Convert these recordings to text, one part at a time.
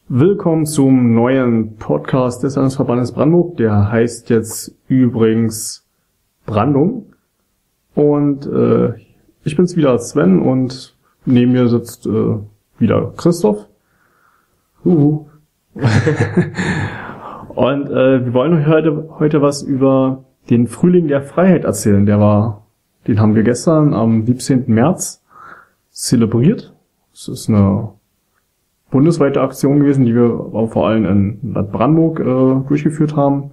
Willkommen zum neuen Podcast des Landesverbandes Brandenburg. Der heißt jetzt übrigens Brandung. Und ich bin's wieder, Sven, und neben mir sitzt wieder Christoph. Und wir wollen euch heute was über den Frühling der Freiheit erzählen. Den haben wir gestern am 17. März zelebriert. Es ist eine bundesweite Aktion gewesen, die wir vor allem in Bad Brandenburg durchgeführt haben.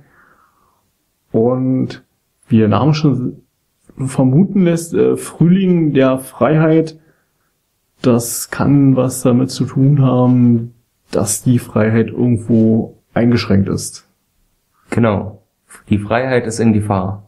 Und wie der Name schon vermuten lässt, Frühling der Freiheit, das kann was damit zu tun haben, dass die Freiheit irgendwo eingeschränkt ist. Genau. Die Freiheit ist in Gefahr.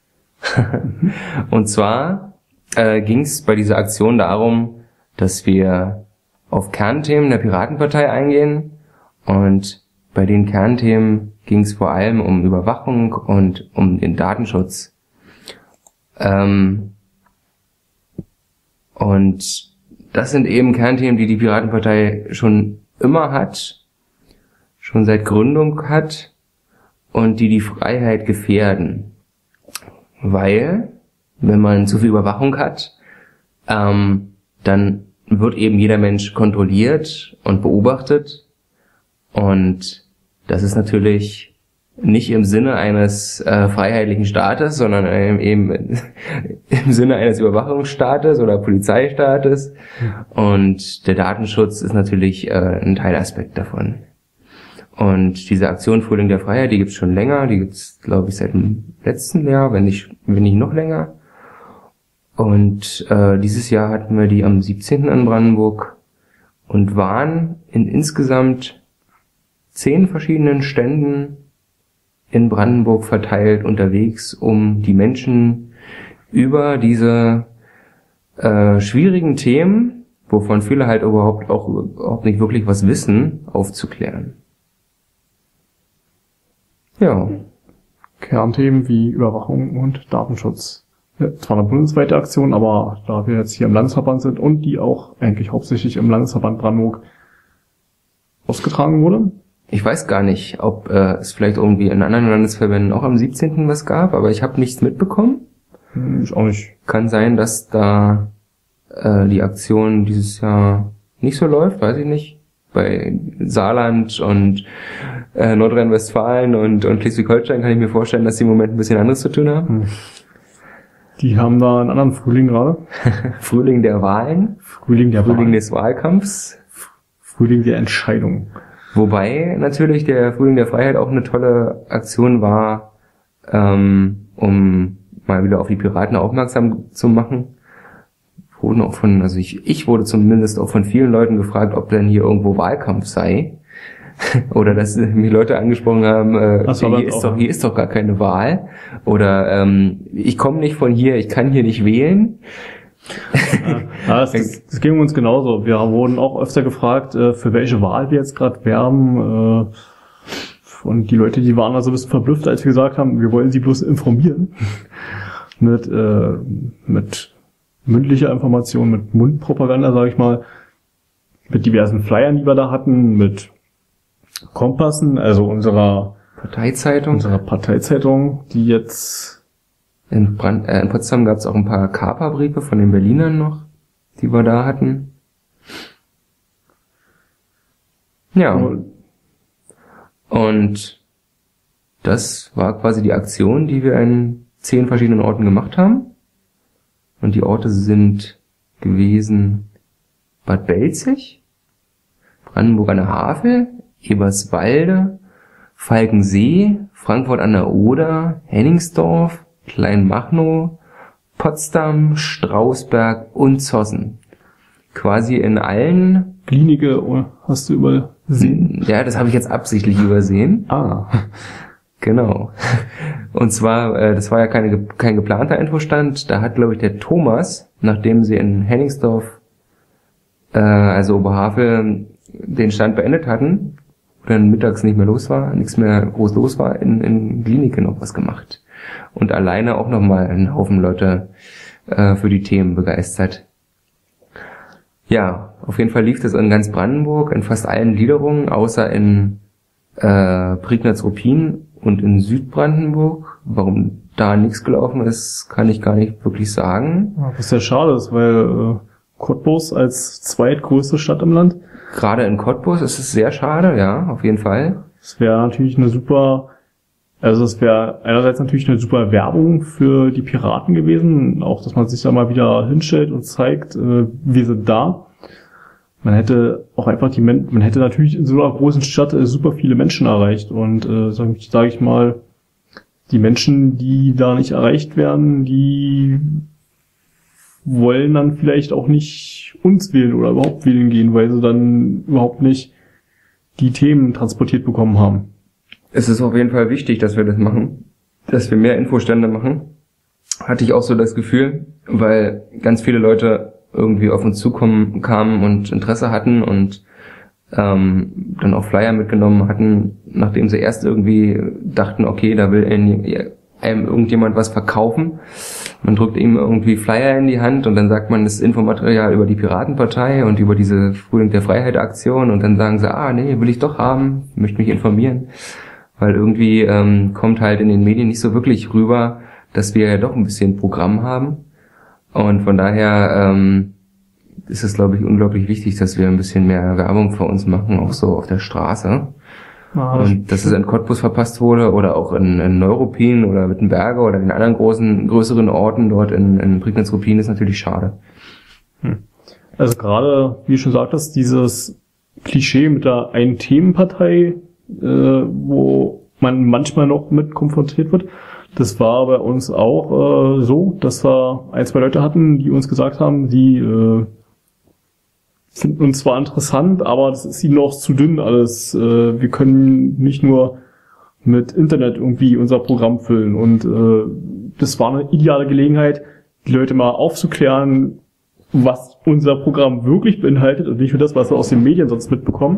Und zwar ging es bei dieser Aktion darum, dass wir auf Kernthemen der Piratenpartei eingehen, und bei den Kernthemen ging es vor allem um Überwachung und um den Datenschutz. Und das sind eben Kernthemen, die die Piratenpartei schon immer hat, schon seit Gründung hat, und die Freiheit gefährden. Weil, wenn man zu viel Überwachung hat, dann wird eben jeder Mensch kontrolliert und beobachtet, und das ist natürlich nicht im Sinne eines freiheitlichen Staates, sondern eben im Sinne eines Überwachungsstaates oder Polizeistaates, und der Datenschutz ist natürlich ein Teilaspekt davon. Und diese Aktion Frühling der Freiheit, die gibt's schon länger, die gibt's, glaube ich, seit dem letzten Jahr, wenn nicht noch länger. Und dieses Jahr hatten wir die am 17. in Brandenburg und waren in insgesamt 10 verschiedenen Ständen in Brandenburg verteilt unterwegs, um die Menschen über diese schwierigen Themen, wovon viele halt überhaupt nicht wirklich was wissen, aufzuklären. Ja. Kernthemen wie Überwachung und Datenschutz. Ja, zwar eine bundesweite Aktion, aber da wir jetzt hier im Landesverband sind und die auch eigentlich hauptsächlich im Landesverband Brandenburg ausgetragen wurde. Ich weiß gar nicht, ob es vielleicht irgendwie in anderen Landesverbänden auch am 17. was gab, aber ich habe nichts mitbekommen. Ich auch nicht. Kann sein, dass da die Aktion dieses Jahr nicht so läuft, weiß ich nicht. Bei Saarland und Nordrhein-Westfalen und Schleswig-Holstein kann ich mir vorstellen, dass die im Moment ein bisschen anderes zu tun haben. Die haben da einen anderen Frühling gerade. Frühling der Wahlen. Frühling des Wahlkampfs. Frühling der Entscheidung. Wobei natürlich der Frühling der Freiheit auch eine tolle Aktion war, um mal wieder auf die Piraten aufmerksam zu machen. Ich wurde zumindest auch von vielen Leuten gefragt, ob denn hier irgendwo Wahlkampf sei. Oder dass mich Leute angesprochen haben, hier ist doch gar keine Wahl. Oder ich komme nicht von hier, ich kann hier nicht wählen. Ja, das ging uns genauso. Wir wurden auch öfter gefragt, für welche Wahl wir jetzt gerade werben. Und die Leute, die waren also ein bisschen verblüfft, als wir gesagt haben, wir wollen sie bloß informieren. Mit mündlicher Information, mit Mundpropaganda, sage ich mal. Mit diversen Flyern, die wir da hatten, mit Kompassen, also unserer Parteizeitung, die jetzt in Potsdam gab es auch ein paar Kaperbriefe von den Berlinern noch, die wir da hatten. Ja. Und das war quasi die Aktion, die wir in 10 verschiedenen Orten gemacht haben. Und die Orte sind gewesen Bad Belzig, Brandenburg an der Havel, Eberswalde, Falkensee, Frankfurt an der Oder, Hennigsdorf, Kleinmachnow, Potsdam, Strausberg und Zossen. Quasi in allen... Klinike hast du übersehen? Ja, das habe ich jetzt absichtlich übersehen. Genau. Und zwar, das war ja kein geplanter Infostand. Da hat, glaube ich, der Thomas, nachdem sie in Hennigsdorf, also Oberhavel, den Stand beendet hatten, wo dann mittags nichts mehr groß los war, in Klinike noch was gemacht. Und alleine auch nochmal einen Haufen Leute für die Themen begeistert. Ja, auf jeden Fall lief das in ganz Brandenburg, in fast allen Gliederungen, außer in Prignitz-Ruppin und in Südbrandenburg. Warum da nichts gelaufen ist, kann ich gar nicht wirklich sagen. Was sehr schade ist, weil Cottbus als zweitgrößte Stadt im Land. Gerade in Cottbus ist es sehr schade, ja, auf jeden Fall. Es wäre natürlich es wäre einerseits natürlich eine super Werbung für die Piraten gewesen, auch dass man sich da mal wieder hinstellt und zeigt, wir sind da. Man hätte auch einfach man hätte natürlich in so einer großen Stadt super viele Menschen erreicht und sage ich mal, die Menschen, die da nicht erreicht werden, die wollen dann vielleicht auch nicht uns wählen oder überhaupt wählen gehen, weil sie dann überhaupt nicht die Themen transportiert bekommen haben. Es ist auf jeden Fall wichtig, dass wir das machen, dass wir mehr Infostände machen. Hatte ich auch so das Gefühl, weil ganz viele Leute irgendwie auf uns kamen und Interesse hatten und dann auch Flyer mitgenommen hatten, nachdem sie erst irgendwie dachten, okay, da will einem irgendjemand was verkaufen. Man drückt ihm irgendwie Flyer in die Hand und dann sagt man das Infomaterial über die Piratenpartei und über diese Frühling der Freiheit Aktion und dann sagen sie, nee, will ich doch haben, möchte mich informieren. Weil irgendwie kommt halt in den Medien nicht so wirklich rüber, dass wir ja doch ein bisschen Programm haben. Und von daher ist es, glaube ich, unglaublich wichtig, dass wir ein bisschen mehr Werbung für uns machen, auch so auf der Straße. Und dass es in Cottbus verpasst wurde oder auch in Neuruppin oder Wittenberge oder den anderen größeren Orten dort in Prignitz-Ruppin ist natürlich schade. Also gerade, wie du schon sagtest, dieses Klischee mit der einen Themenpartei, wo man manchmal noch mit konfrontiert wird, das war bei uns auch so, dass wir ein, zwei Leute hatten, die uns gesagt haben, die finden uns zwar interessant, aber das ist ihnen noch zu dünn alles. Wir können nicht nur mit Internet irgendwie unser Programm füllen. Und das war eine ideale Gelegenheit, die Leute mal aufzuklären, was unser Programm wirklich beinhaltet und nicht nur das, was wir aus den Medien sonst mitbekommen.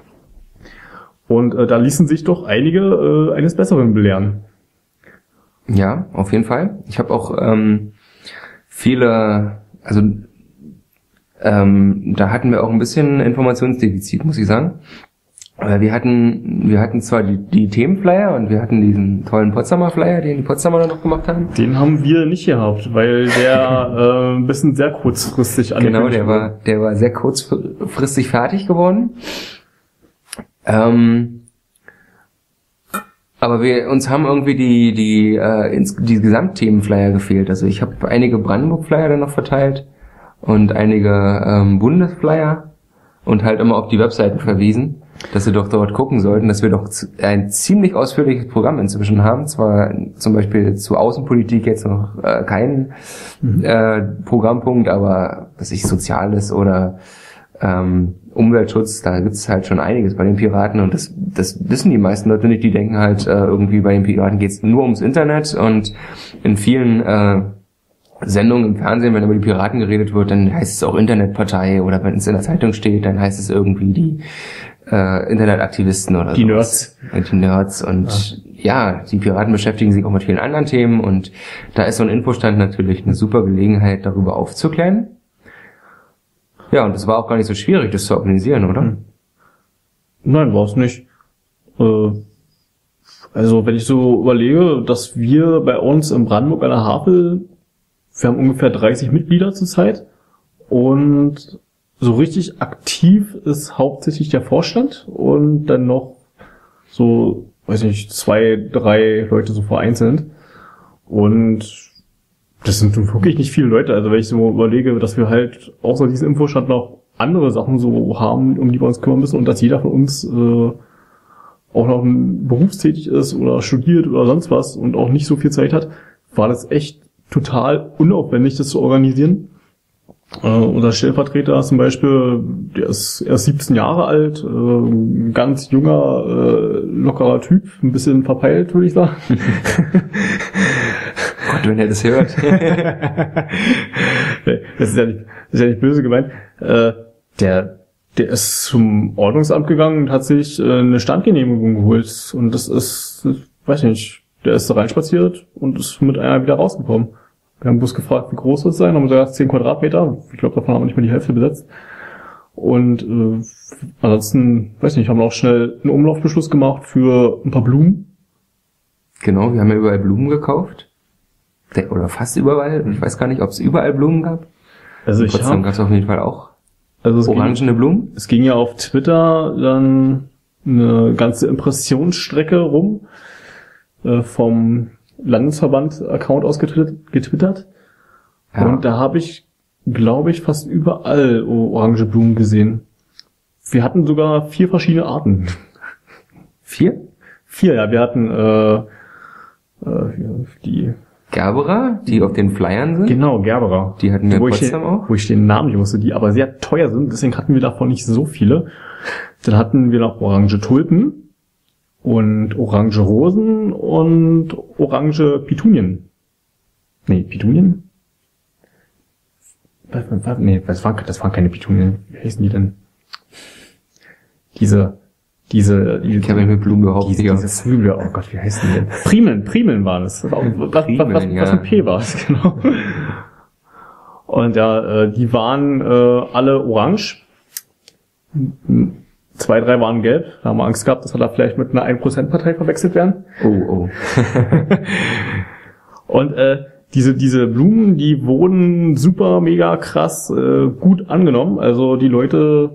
Und da ließen sich doch einige eines Besseren belehren. Ja, auf jeden Fall. Ich habe auch da hatten wir auch ein bisschen Informationsdefizit, muss ich sagen. Wir hatten zwar die Themenflyer und wir hatten diesen tollen Potsdamer Flyer, den die Potsdamer dann noch gemacht haben. Den haben wir nicht gehabt, weil der ein bisschen sehr kurzfristig angekündigt wurde. Genau, der war sehr kurzfristig fertig geworden. Aber uns haben irgendwie die Gesamtthemenflyer gefehlt. Also ich habe einige Brandenburg-Flyer dann noch verteilt und einige Bundesflyer und halt immer auf die Webseiten verwiesen, dass sie doch dort gucken sollten, dass wir doch ein ziemlich ausführliches Programm inzwischen haben. Zwar zum Beispiel zu Außenpolitik jetzt noch keinen Programmpunkt, aber Soziales oder Umweltschutz, da gibt's halt schon einiges bei den Piraten und das wissen die meisten Leute nicht. Die denken halt irgendwie bei den Piraten geht's nur ums Internet und in vielen Sendungen im Fernsehen, wenn über die Piraten geredet wird, dann heißt es auch Internetpartei oder wenn es in der Zeitung steht, dann heißt es irgendwie die Internetaktivisten oder die Nerds. Die Nerds und ja, die Piraten beschäftigen sich auch mit vielen anderen Themen und da ist so ein Infostand natürlich eine super Gelegenheit, darüber aufzuklären. Ja, und es war auch gar nicht so schwierig, das zu organisieren, oder? Nein, war es nicht. Also wenn ich so überlege, dass wir bei uns in Brandenburg an der Havel, wir haben ungefähr 30 Mitglieder zurzeit und so richtig aktiv ist hauptsächlich der Vorstand und dann noch so, 2, 3 Leute so vereinzelt. Und das sind wirklich nicht viele Leute. Also wenn ich so überlege, dass wir halt außer diesem Infostand noch andere Sachen so haben, um die wir uns kümmern müssen und dass jeder von uns auch noch berufstätig ist oder studiert oder sonst was und auch nicht so viel Zeit hat, war das echt total unaufwendig, das zu organisieren. Unser Stellvertreter zum Beispiel, der ist erst 17 Jahre alt, ganz junger, lockerer Typ, ein bisschen verpeilt, würde ich sagen. Gott, wenn er das hört. Das ist ja nicht böse gemeint. Der ist zum Ordnungsamt gegangen und hat sich eine Standgenehmigung geholt. Und das ist, weiß ich nicht, der ist da reinspaziert und ist mit einer wieder rausgekommen. Wir haben bloß gefragt, wie groß das sein, haben gesagt 10 Quadratmeter. Ich glaube, davon haben wir nicht mal die Hälfte besetzt. Und ansonsten, weiß nicht, haben wir auch schnell einen Umlaufbeschluss gemacht für ein paar Blumen. Genau, wir haben ja überall Blumen gekauft. Oder fast überall. Ich weiß gar nicht, ob es überall Blumen gab. Also in Potsdam gab es auf jeden Fall auch orangene Blumen. Es ging ja auf Twitter dann eine ganze Impressionsstrecke rum, vom Landesverband-Account aus getwittert. Ja. Und da habe ich, glaube ich, fast überall orange Blumen gesehen. Wir hatten sogar 4 verschiedene Arten. 4? 4, ja. Wir hatten die Gerbera, die auf den Flyern sind? Genau, Gerbera. Die hatten wir in Potsdam auch. Wo ich den Namen nicht wusste, die aber sehr teuer sind, deswegen hatten wir davon nicht so viele. Dann hatten wir noch orange Tulpen und orange Rosen und orange Petunien. Nee, Petunien? Nee, das waren keine Petunien. Wie heißen die denn? Diese ich kenne mich mit Blumen überhaupt nicht aus. Diese Zwiebel, oh Gott, wie heißen die denn? Primeln waren es. Was mit P war es, genau. Und ja, die waren alle orange. 2, 3 waren gelb. Da haben wir Angst gehabt, dass wir da vielleicht mit einer 1%-Partei verwechselt werden. Oh. Und diese Blumen, die wurden super, mega krass gut angenommen. Also die Leute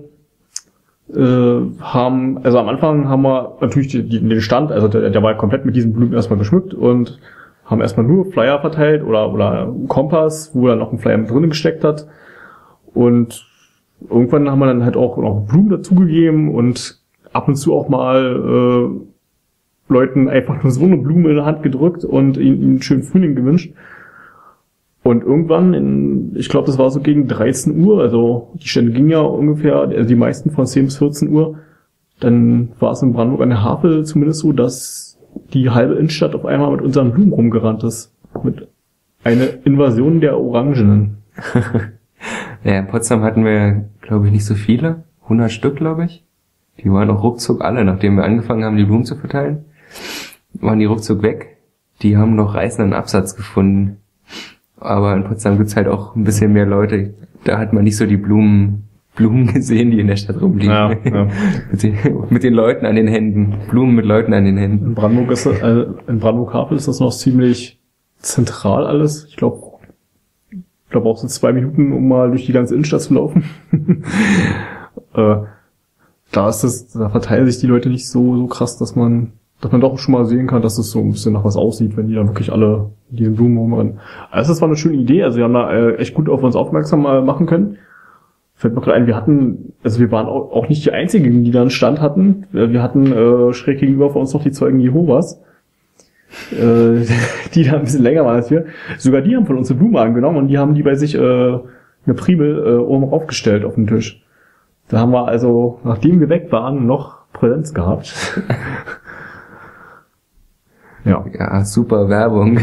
am Anfang haben wir natürlich den Stand, also der war komplett mit diesen Blumen erstmal geschmückt und haben erstmal nur Flyer verteilt oder Kompass, wo dann noch ein Flyer mit drin gesteckt hat. Und irgendwann haben wir dann halt auch noch Blumen dazugegeben und ab und zu auch mal Leuten einfach nur so eine Blume in der Hand gedrückt und ihnen einen schönen Frühling gewünscht. Und irgendwann, ich glaube, das war so gegen 13 Uhr, also die Stände gingen ja ungefähr, also die meisten von 10 bis 14 Uhr, dann war es in Brandenburg an der Havel zumindest so, dass die halbe Innenstadt auf einmal mit unseren Blumen rumgerannt ist. Mit einer Invasion der Orangenen. Ja, in Potsdam hatten wir, glaube ich, nicht so viele. 100 Stück, glaube ich. Die waren auch ruckzuck alle, nachdem wir angefangen haben, die Blumen zu verteilen. Waren die ruckzuck weg. Die haben noch reißenden Absatz gefunden. Aber in Potsdam gibt's halt auch ein bisschen mehr Leute. Da hat man nicht so die Blumen gesehen, die in der Stadt rumliegen. Ja. mit den Leuten an den Händen. Blumen mit Leuten an den Händen. In Brandenburg-Havel ist das noch ziemlich zentral alles. Ich glaube auch so 2 Minuten, um mal durch die ganze Innenstadt zu laufen. Da verteilen sich die Leute nicht so krass, dass man doch schon mal sehen kann, dass es so ein bisschen nach was aussieht, wenn die dann wirklich alle diese Blumen rumrennen. Also das war eine schöne Idee, also wir haben da echt gut auf uns aufmerksam machen können. Fällt mir gerade ein, wir waren auch nicht die Einzigen, die da einen Stand hatten. Wir hatten schräg gegenüber von uns noch die Zeugen Jehovas, die da ein bisschen länger waren als wir. Sogar die haben von uns eine Blume angenommen und die haben die bei sich eine Primel oben aufgestellt auf den Tisch. Da haben wir also, nachdem wir weg waren, noch Präsenz gehabt. Ja, super Werbung.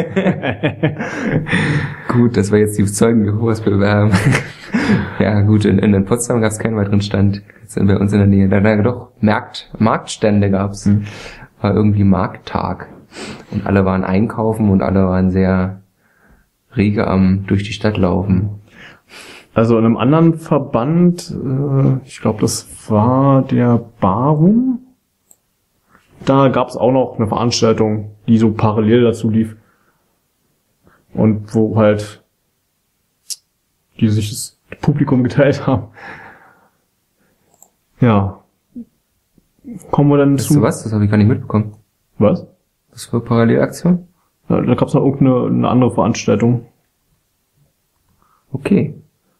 Gut, dass wir jetzt die Zeugen Jehovas bewerben. Ja, gut, in Potsdam gab es keinen weiteren Stand. Jetzt sind wir bei uns in der Nähe. Da doch Marktstände gab's. War irgendwie Markttag. Und alle waren einkaufen und alle waren sehr rege am durch die Stadt laufen. Also in einem anderen Verband, ich glaube, das war der Barum. Da gab es auch noch eine Veranstaltung, die so parallel dazu lief. Und wo halt die sich das Publikum geteilt haben. Ja. Kommen wir dann zu... was? Das habe ich gar nicht mitbekommen. Was? Was für Parallelaktion? Ja, da gab es noch irgendeine andere Veranstaltung. Okay.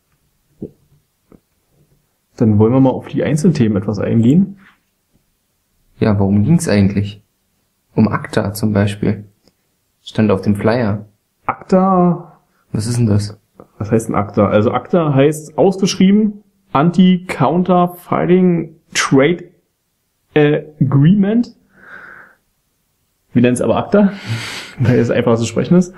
Dann wollen wir mal auf die Einzelthemen etwas eingehen. Ja, worum ging's eigentlich? Um ACTA zum Beispiel. Stand auf dem Flyer. ACTA? Was ist denn das? Was heißt denn ACTA? Also ACTA heißt ausgeschrieben Anti-Counterfeiting Trade Agreement. Wir nennen es aber ACTA, weil es einfach zu sprechen ist.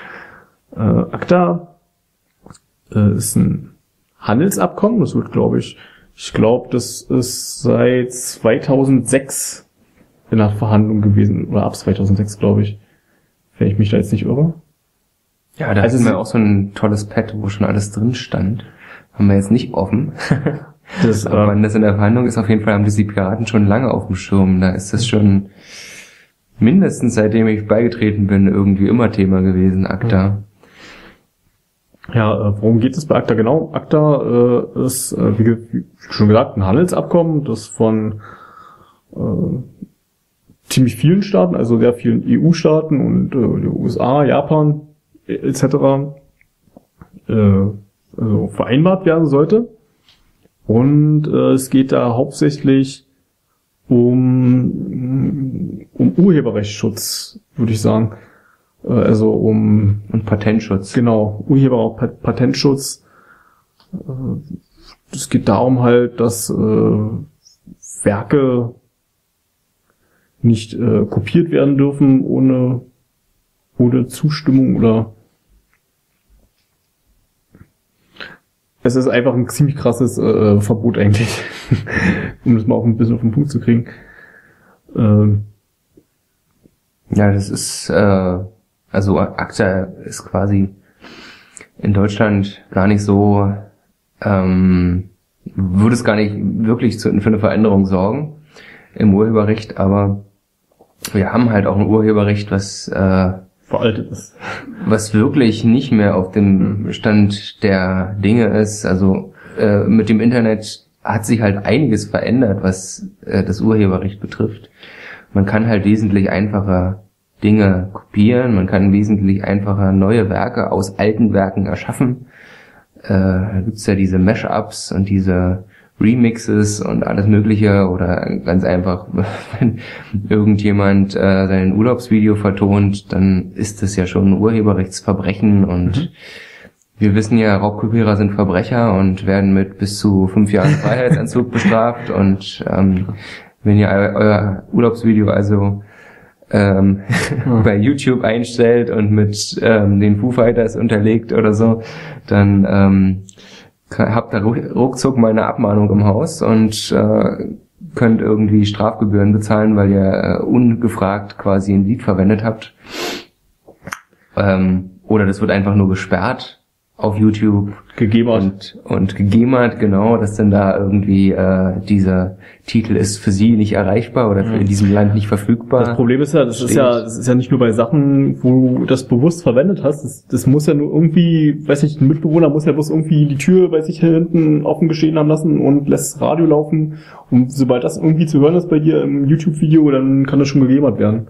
ACTA ist ein Handelsabkommen. Das wird, ich glaube, das ist seit 2006 in der Verhandlung gewesen. Oder ab 2006, glaube ich. Wenn ich mich da jetzt nicht irre. Ja, da hatten wir auch so ein tolles Pad, wo schon alles drin stand. Haben wir jetzt nicht offen. Aber wann das in der Verhandlung ist, auf jeden Fall haben die Piraten schon lange auf dem Schirm. Da ist das schon mindestens seitdem ich beigetreten bin irgendwie immer Thema gewesen, ACTA. Ja, worum geht es bei ACTA genau? ACTA ist, wie schon gesagt, ein Handelsabkommen, das von ziemlich vielen Staaten, also sehr vielen EU-Staaten und die USA, Japan etc. Also vereinbart werden sollte. Und es geht da hauptsächlich um Urheberrechtsschutz, würde ich sagen. Also um... Und Patentschutz. Genau, Patentschutz. Es geht darum halt, dass Werke nicht kopiert werden dürfen ohne Zustimmung oder... Es ist einfach ein ziemlich krasses Verbot eigentlich, um das mal auch ein bisschen auf den Punkt zu kriegen. Ja, das ist, also ACTA ist quasi in Deutschland gar nicht so, würde es gar nicht wirklich für eine Veränderung sorgen im Urheberrecht, aber wir haben halt auch ein Urheberrecht, was veraltet ist. Was wirklich nicht mehr auf dem Stand der Dinge ist. Also mit dem Internet hat sich halt einiges verändert, was das Urheberrecht betrifft. Man kann halt wesentlich einfacher Dinge kopieren, man kann wesentlich einfacher neue Werke aus alten Werken erschaffen. Da gibt's ja diese Mashups und diese Remixes und alles Mögliche oder ganz einfach, wenn irgendjemand sein Urlaubsvideo vertont, dann ist das ja schon ein Urheberrechtsverbrechen und wir wissen ja, Raubkopierer sind Verbrecher und werden mit bis zu 5 Jahren Freiheitsentzug bestraft und wenn ihr euer Urlaubsvideo also bei YouTube einstellt und mit den Foo Fighters unterlegt oder so, dann habt ihr ruckzuck mal eine Abmahnung im Haus und könnt irgendwie Strafgebühren bezahlen, weil ihr ungefragt quasi ein Lied verwendet habt. Oder das wird einfach nur gesperrt auf YouTube. Gegemert. Und gegemert, genau, dass dann da irgendwie dieser Titel ist für sie nicht erreichbar oder in diesem Land nicht verfügbar. Das Problem ist ja, das ist ja nicht nur bei Sachen, wo du das bewusst verwendet hast. Das muss ja nur irgendwie, weiß nicht, ein Mitbewohner muss ja bloß irgendwie die Tür bei sich hinten offen gestehen haben lassen und lässt das Radio laufen. Und sobald das irgendwie zu hören ist bei dir im YouTube-Video, dann kann das schon gegemert werden.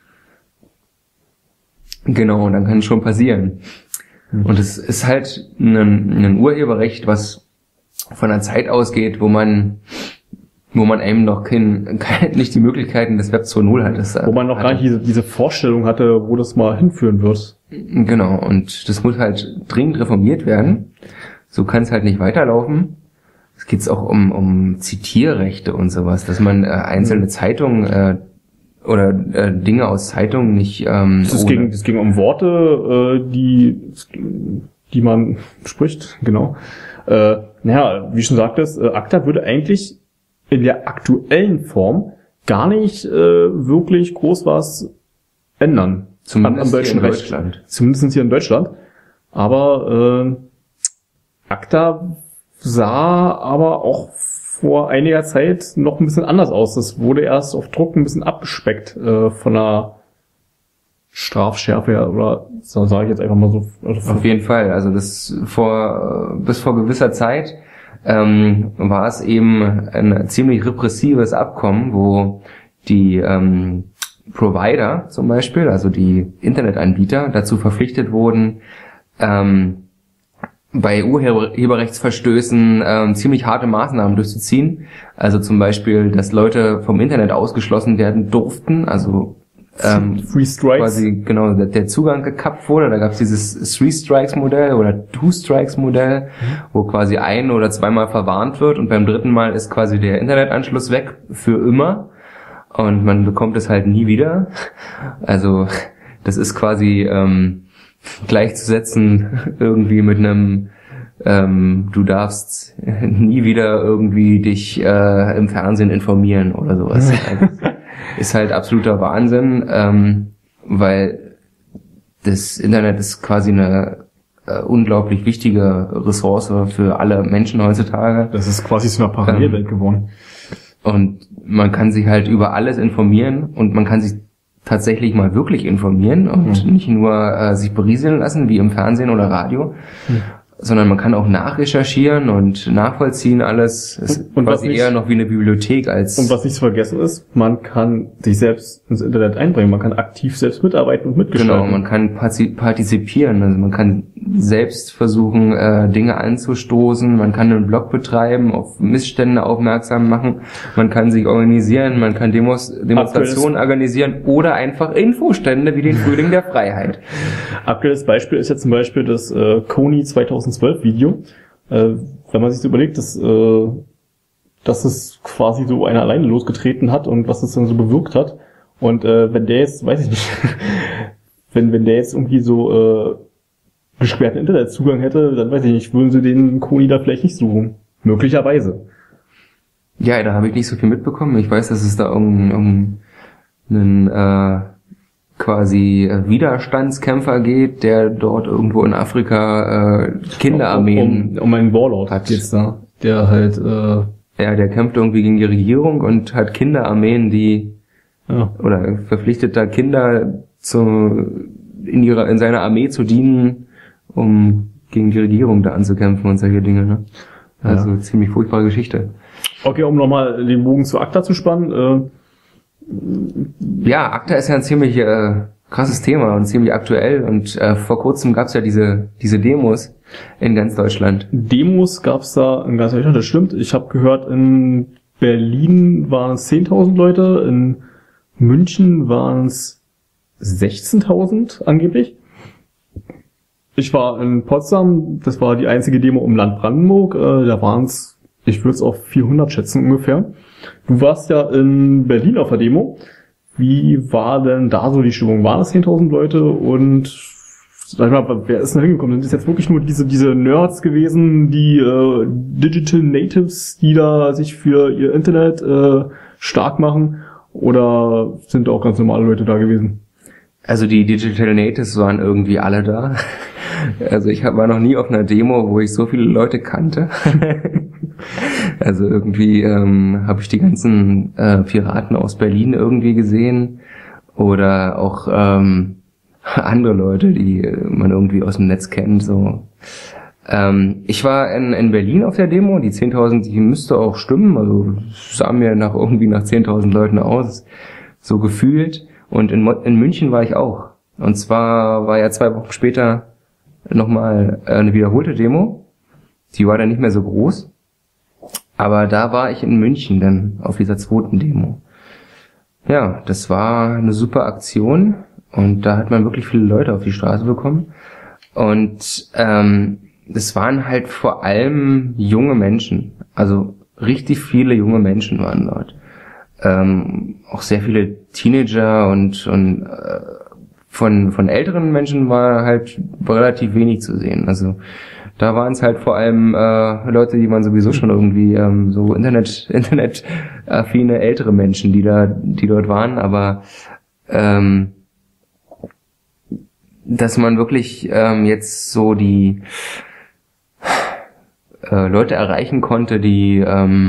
Genau, dann kann es schon passieren. Und es ist halt ein Urheberrecht, was von einer Zeit ausgeht, wo man eben noch nicht die Möglichkeiten des Web 2.0 hat. Wo man noch gar nicht diese Vorstellung hatte, wo das mal hinführen wird. Genau, und das muss halt dringend reformiert werden. So kann es halt nicht weiterlaufen. Es geht auch um Zitierrechte und sowas, dass man einzelne Zeitungen oder Dinge aus Zeitungen nicht es ging um Worte, die man spricht, genau. Wie schon sagtest, ACTA würde eigentlich in der aktuellen Form gar nicht wirklich groß was ändern. Zumindest am deutschen hier in Recht. Deutschland. Zumindest hier in Deutschland. Aber ACTA sah aber auch vor einiger Zeit noch ein bisschen anders aus. Das wurde erst auf Druck ein bisschen abgespeckt von einer Strafschärfe her, oder so sage ich jetzt einfach mal so. Auf jeden Fall. Also bis vor gewisser Zeit war es eben ein ziemlich repressives Abkommen, wo die Provider zum Beispiel, also die Internetanbieter, dazu verpflichtet wurden, bei Urheberrechtsverstößen ziemlich harte Maßnahmen durchzuziehen. Also zum Beispiel, dass Leute vom Internet ausgeschlossen werden durften, also Three Strikes. Quasi, genau, der Zugang gekappt wurde. Da gab es dieses Three Strikes Modell oder Two Strikes Modell, wo quasi ein- oder zweimal verwarnt wird und beim dritten Mal ist quasi der Internetanschluss weg für immer und man bekommt es halt nie wieder. Also das ist quasi gleichzusetzen irgendwie mit einem du darfst nie wieder irgendwie dich im Fernsehen informieren oder sowas. Ist halt absoluter Wahnsinn, weil das Internet ist quasi unglaublich wichtige Ressource für alle Menschen heutzutage. Das ist quasi so eine Parallelwelt geworden. Und man kann sich halt über alles informieren und man kann sich tatsächlich mal wirklich informieren und nicht nur sich berieseln lassen, wie im Fernsehen oder Radio, sondern man kann auch nachrecherchieren und nachvollziehen alles. Es ist quasi eher noch wie eine Bibliothek als... Und was nicht zu vergessen ist, man kann sich selbst ins Internet einbringen, man kann aktiv selbst mitarbeiten und mitgestalten. Genau, man kann partizipieren, also man kann selbst versuchen, Dinge anzustoßen, man kann einen Blog betreiben, auf Missstände aufmerksam machen, man kann sich organisieren, man kann Demonstrationen organisieren oder einfach Infostände wie den Frühling der Freiheit. Aktuelles Beispiel ist jetzt zum Beispiel das Kony 2012 Video. Wenn man sich so überlegt, dass es quasi so einer alleine losgetreten hat und was es dann so bewirkt hat. Und wenn der jetzt, weiß ich nicht, wenn der jetzt irgendwie so gesperrten Internetzugang hätte, dann weiß ich nicht, würden sie den Kony da vielleicht nicht suchen. Möglicherweise. Ja, da habe ich nicht so viel mitbekommen. Ich weiß, dass es da um einen quasi Widerstandskämpfer geht, der dort irgendwo in Afrika Kinderarmeen um einen Warlord hat jetzt da, der halt der kämpft irgendwie gegen die Regierung und hat Kinderarmeen, die oder verpflichtet da Kinder in seiner Armee zu dienen, um gegen die Regierung da anzukämpfen und solche Dinge, ne? Also ziemlich furchtbare Geschichte. Okay, um nochmal den Bogen zu ACTA zu spannen. Ja, ACTA ist ja ein ziemlich krasses Thema und ziemlich aktuell und vor kurzem gab's ja diese Demos in ganz Deutschland. Demos gab's da in ganz Deutschland, das stimmt. Ich habe gehört, in Berlin waren es 10.000 Leute, in München waren es 16.000 angeblich. Ich war in Potsdam, das war die einzige Demo im Land Brandenburg, da waren es, ich würde es auf 400 schätzen ungefähr. Du warst ja in Berlin auf der Demo. Wie war denn da so die Stimmung? Waren es 10.000 Leute und sag mal, wer ist denn da hingekommen? Sind das jetzt wirklich nur diese Nerds gewesen, die Digital Natives, die da sich für ihr Internet stark machen? Oder sind da auch ganz normale Leute da gewesen? Also die Digital Natives waren irgendwie alle da. Also ich war noch nie auf einer Demo, wo ich so viele Leute kannte. Also irgendwie habe ich die ganzen Piraten aus Berlin irgendwie gesehen oder auch andere Leute, die man irgendwie aus dem Netz kennt. So. Ich war in Berlin auf der Demo, die 10.000, die müsste auch stimmen. Also sah mir nach 10.000 Leuten aus, so gefühlt. Und in München war ich auch. Und zwar war ja 2 Wochen später nochmal eine wiederholte Demo. Die war dann nicht mehr so groß. Aber da war ich in München dann auf dieser 2. Demo. Ja, das war eine super Aktion. Und da hat man wirklich viele Leute auf die Straße bekommen. Und das waren halt vor allem junge Menschen. Also richtig viele junge Menschen waren dort. Auch sehr viele Teenager und von älteren Menschen war halt relativ wenig zu sehen. Also da waren es halt vor allem Leute, die man sowieso schon irgendwie so Internet-affine ältere Menschen, die dort waren, aber dass man wirklich jetzt so die Leute erreichen konnte, die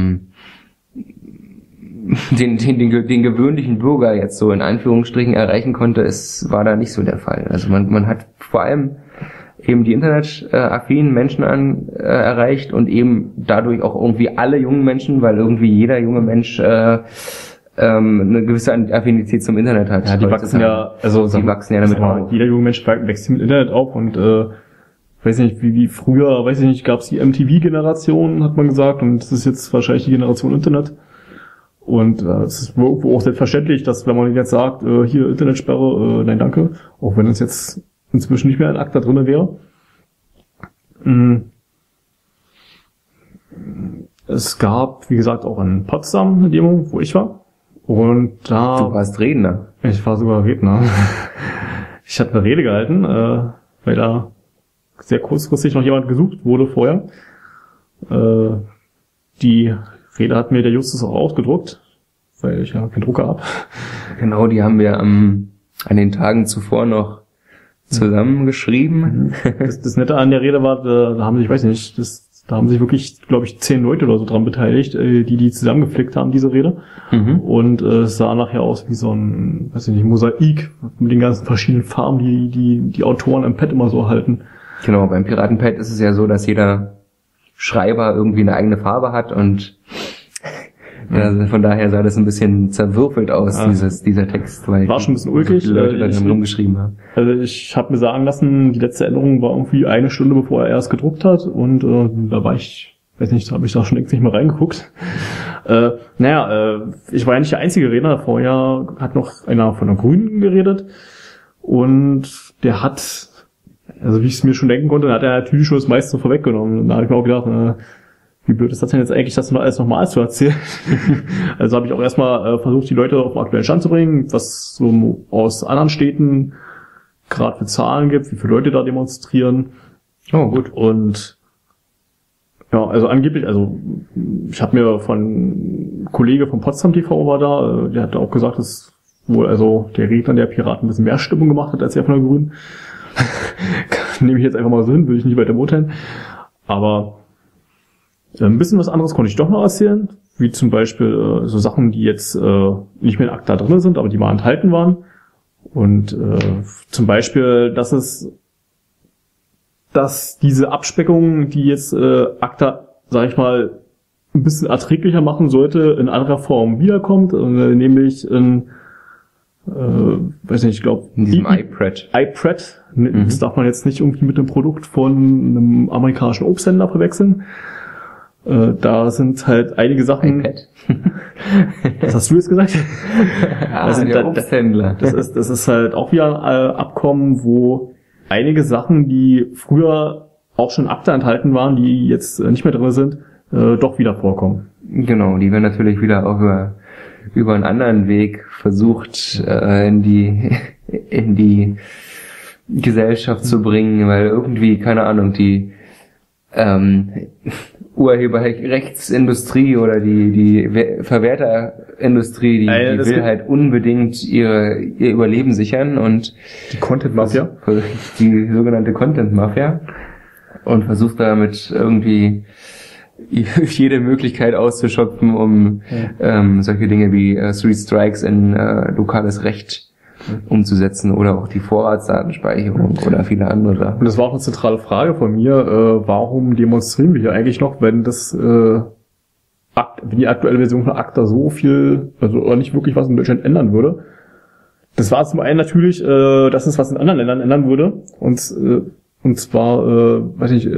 den gewöhnlichen Bürger jetzt so in Anführungsstrichen erreichen konnte, war da nicht so der Fall. Also man hat vor allem eben die internetaffinen Menschen erreicht und eben dadurch auch irgendwie alle jungen Menschen, weil irgendwie jeder junge Mensch eine gewisse Affinität zum Internet hat. Ja, die wachsen ja damit auf. Jeder junge Mensch wächst mit Internet auf und weiß nicht, wie früher, weiß ich nicht, gab es die MTV-Generation, hat man gesagt, und das ist jetzt wahrscheinlich die Generation Internet. Und es ist irgendwo auch selbstverständlich, dass wenn man jetzt sagt, hier Internetsperre, nein danke, auch wenn es jetzt inzwischen nicht mehr in ACTA drinne wäre. Es gab, wie gesagt, auch in Potsdam eine Demo, wo ich war. Und da... Du warst Redner. Ich war sogar Redner. Ich hatte eine Rede gehalten, weil da sehr kurzfristig noch jemand gesucht wurde vorher. Die Rede hat mir der Justus auch ausgedruckt, weil ich ja keinen Drucker habe. Genau, die haben wir an den Tagen zuvor noch zusammengeschrieben. Das Nette an der Rede war, da haben sich, ich weiß nicht, da haben sich wirklich, glaube ich, 10 Leute oder so dran beteiligt, die zusammengeflickt haben, diese Rede. Und es sah nachher aus wie so ein, weiß ich nicht, Mosaik mit den ganzen verschiedenen Farben, die Autoren im Pad immer so halten. Genau, beim Piratenpad ist es ja so, dass jeder Schreiber irgendwie eine eigene Farbe hat und von daher sah das ein bisschen zerwürfelt aus, dieser Text, weil war schon ein bisschen ulkig, so viele Leute da drin rumgeschrieben haben. Also ich habe mir sagen lassen, die letzte Änderung war irgendwie 1 Stunde, bevor er erst gedruckt hat, und da war ich, weiß nicht, da habe ich da schon längst nicht mehr reingeguckt. Ich war ja nicht der einzige Redner, vorher hat noch einer von der Grünen geredet, und der hat, also wie ich es mir schon denken konnte, hat er natürlich schon das meiste vorweggenommen. Und da habe ich mir auch gedacht, wie blöd ist das denn jetzt eigentlich, das alles nochmal zu erzählen? Also habe ich auch erstmal versucht, die Leute auf den aktuellen Stand zu bringen, was so aus anderen Städten gerade für Zahlen gibt, wie viele Leute da demonstrieren. Oh, gut. Und ja, also angeblich, also ich habe mir ein Kollege von Potsdam TV war da, der hat auch gesagt, dass wohl also der Redner der Piraten ein bisschen mehr Stimmung gemacht hat als der von der Grünen. Nehme ich jetzt einfach mal so hin, will ich nicht weiter beurteilen. Aber ein bisschen was anderes konnte ich doch noch erzählen, wie zum Beispiel so Sachen, die jetzt nicht mehr in ACTA drin sind, aber die mal enthalten waren. Und zum Beispiel, dass diese Abspeckung, die jetzt ACTA, sag ich mal, ein bisschen erträglicher machen sollte, in anderer Form wiederkommt, nämlich in weiß nicht, ich glaube in diesem iPad. Das darf man jetzt nicht irgendwie mit einem Produkt von einem amerikanischen Obsthändler verwechseln. Da sind halt einige Sachen. iPad. Was hast du jetzt gesagt? Der Obsthändler. Das ist halt auch wieder ein Abkommen, wo einige Sachen, die früher auch schon ACTA enthalten waren, die jetzt nicht mehr drin sind, doch wieder vorkommen. Genau, die werden natürlich wieder auch über einen anderen Weg versucht, in die Gesellschaft zu bringen, weil irgendwie, keine Ahnung, die Urheberrechtsindustrie oder die Verwerterindustrie, die will halt unbedingt ihr Überleben sichern, und die Content Mafia, die sogenannte Content Mafia, und versucht damit irgendwie jede Möglichkeit auszuschöpfen, um solche Dinge wie Three Strikes in lokales Recht umzusetzen, oder auch die Vorratsdatenspeicherung oder viele andere Sachen. Und das war auch eine zentrale Frage von mir, warum demonstrieren wir hier eigentlich noch, wenn wenn die aktuelle Version von ACTA so viel, also oder nicht wirklich was in Deutschland ändern würde. Das war zum einen natürlich, dass es was in anderen Ländern ändern würde, und zwar, weiß ich,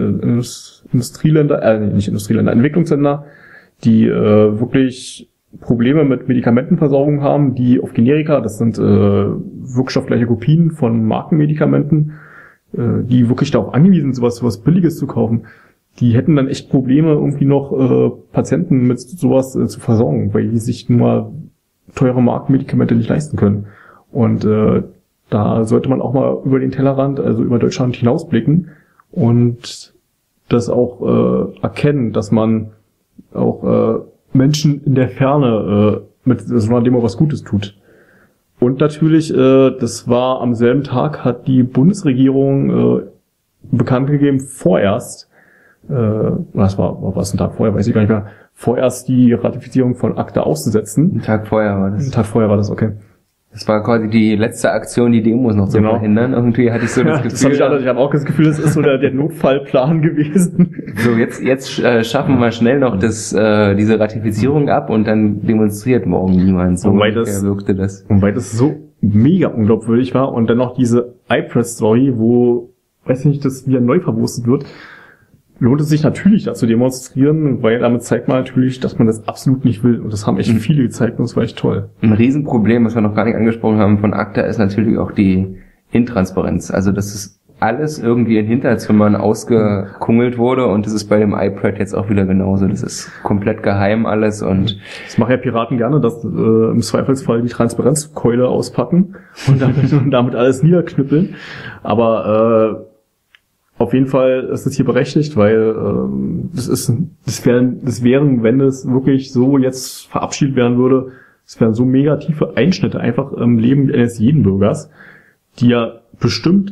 Entwicklungsländer, die wirklich Probleme mit Medikamentenversorgung haben, die auf Generika, das sind wirkstoffgleiche Kopien von Markenmedikamenten, die wirklich darauf angewiesen sind, sowas Billiges zu kaufen. Die hätten dann echt Probleme, irgendwie noch Patienten mit sowas zu versorgen, weil die sich nun mal teure Markenmedikamente nicht leisten können. Und da sollte man auch mal über den Tellerrand, also über Deutschland hinausblicken und das auch erkennen, dass man auch Menschen in der Ferne mit so einer Demo was Gutes tut. Und natürlich, das war am selben Tag, hat die Bundesregierung bekannt gegeben, vorerst, was ein Tag vorher, weiß ich gar nicht mehr, vorerst die Ratifizierung von ACTA auszusetzen. Einen Tag vorher war das. Einen Tag vorher war das, okay. Das war quasi die letzte Aktion, die Demos noch zu verhindern. Irgendwie hatte ich so das Gefühl. Ich habe auch das Gefühl, das ist so der Notfallplan gewesen. So, jetzt schaffen wir schnell noch diese Ratifizierung ab, und dann demonstriert morgen niemand. So wirkte das. Wobei das so mega unglaubwürdig war, und dann noch diese iPress-Story, wo, weiß ich nicht, das wieder neu verwurstet wird. Lohnt es sich natürlich, da zu demonstrieren, weil damit zeigt man natürlich, dass man das absolut nicht will. Und das haben echt viele gezeigt, und das war echt toll. Ein Riesenproblem, was wir noch gar nicht angesprochen haben von ACTA, ist natürlich auch die Intransparenz. Also, dass es alles irgendwie in Hinterzimmern ausgekungelt wurde, und das ist bei dem iPad jetzt auch wieder genauso. Das ist komplett geheim alles, und das machen ja Piraten gerne, dass im Zweifelsfall die Transparenzkeule auspacken und damit alles niederknüppeln. Aber auf jeden Fall ist es hier berechtigt, weil das wären, wenn es wirklich so jetzt verabschiedet werden würde, es wären so mega tiefe Einschnitte einfach im Leben eines jeden Bürgers, die ja bestimmt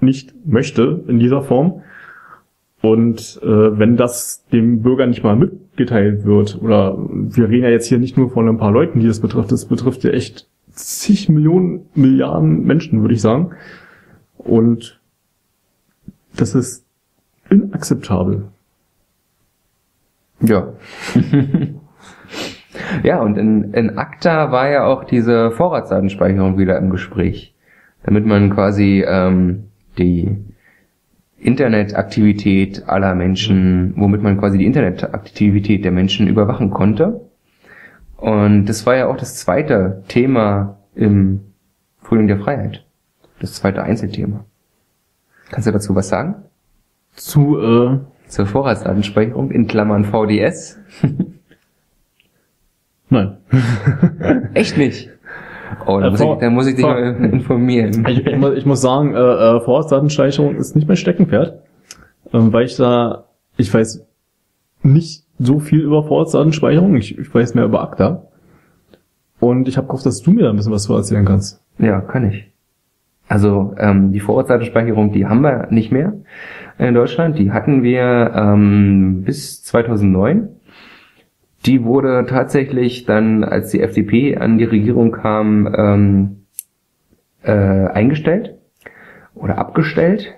nicht möchte in dieser Form. Und wenn das dem Bürger nicht mal mitgeteilt wird, oder wir reden ja jetzt hier nicht nur von ein paar Leuten, die das betrifft ja echt zig Millionen, Milliarden Menschen, würde ich sagen. Und das ist inakzeptabel. Ja. Ja, und in ACTA war ja auch diese Vorratsdatenspeicherung wieder im Gespräch, damit man quasi die Internetaktivität aller Menschen, womit man quasi die Internetaktivität der Menschen überwachen konnte. Und das war ja auch das zweite Thema im Frühling der Freiheit. Das zweite Einzelthema. Kannst du dazu was sagen? Zur Vorratsdatenspeicherung in Klammern VDS? Nein. Echt nicht? Oh, da muss ich dich mal informieren. Ich muss sagen, Vorratsdatenspeicherung ist nicht mein Steckenpferd, weil ich weiß nicht so viel über Vorratsdatenspeicherung. Ich weiß mehr über ACTA. Und ich habe gehofft, dass du mir da ein bisschen was zu erzählen kannst. Ja, kann ich. Also die Vorratsdatenspeicherung, die haben wir nicht mehr in Deutschland. Die hatten wir bis 2009. Die wurde tatsächlich dann, als die FDP an die Regierung kam, eingestellt oder abgestellt.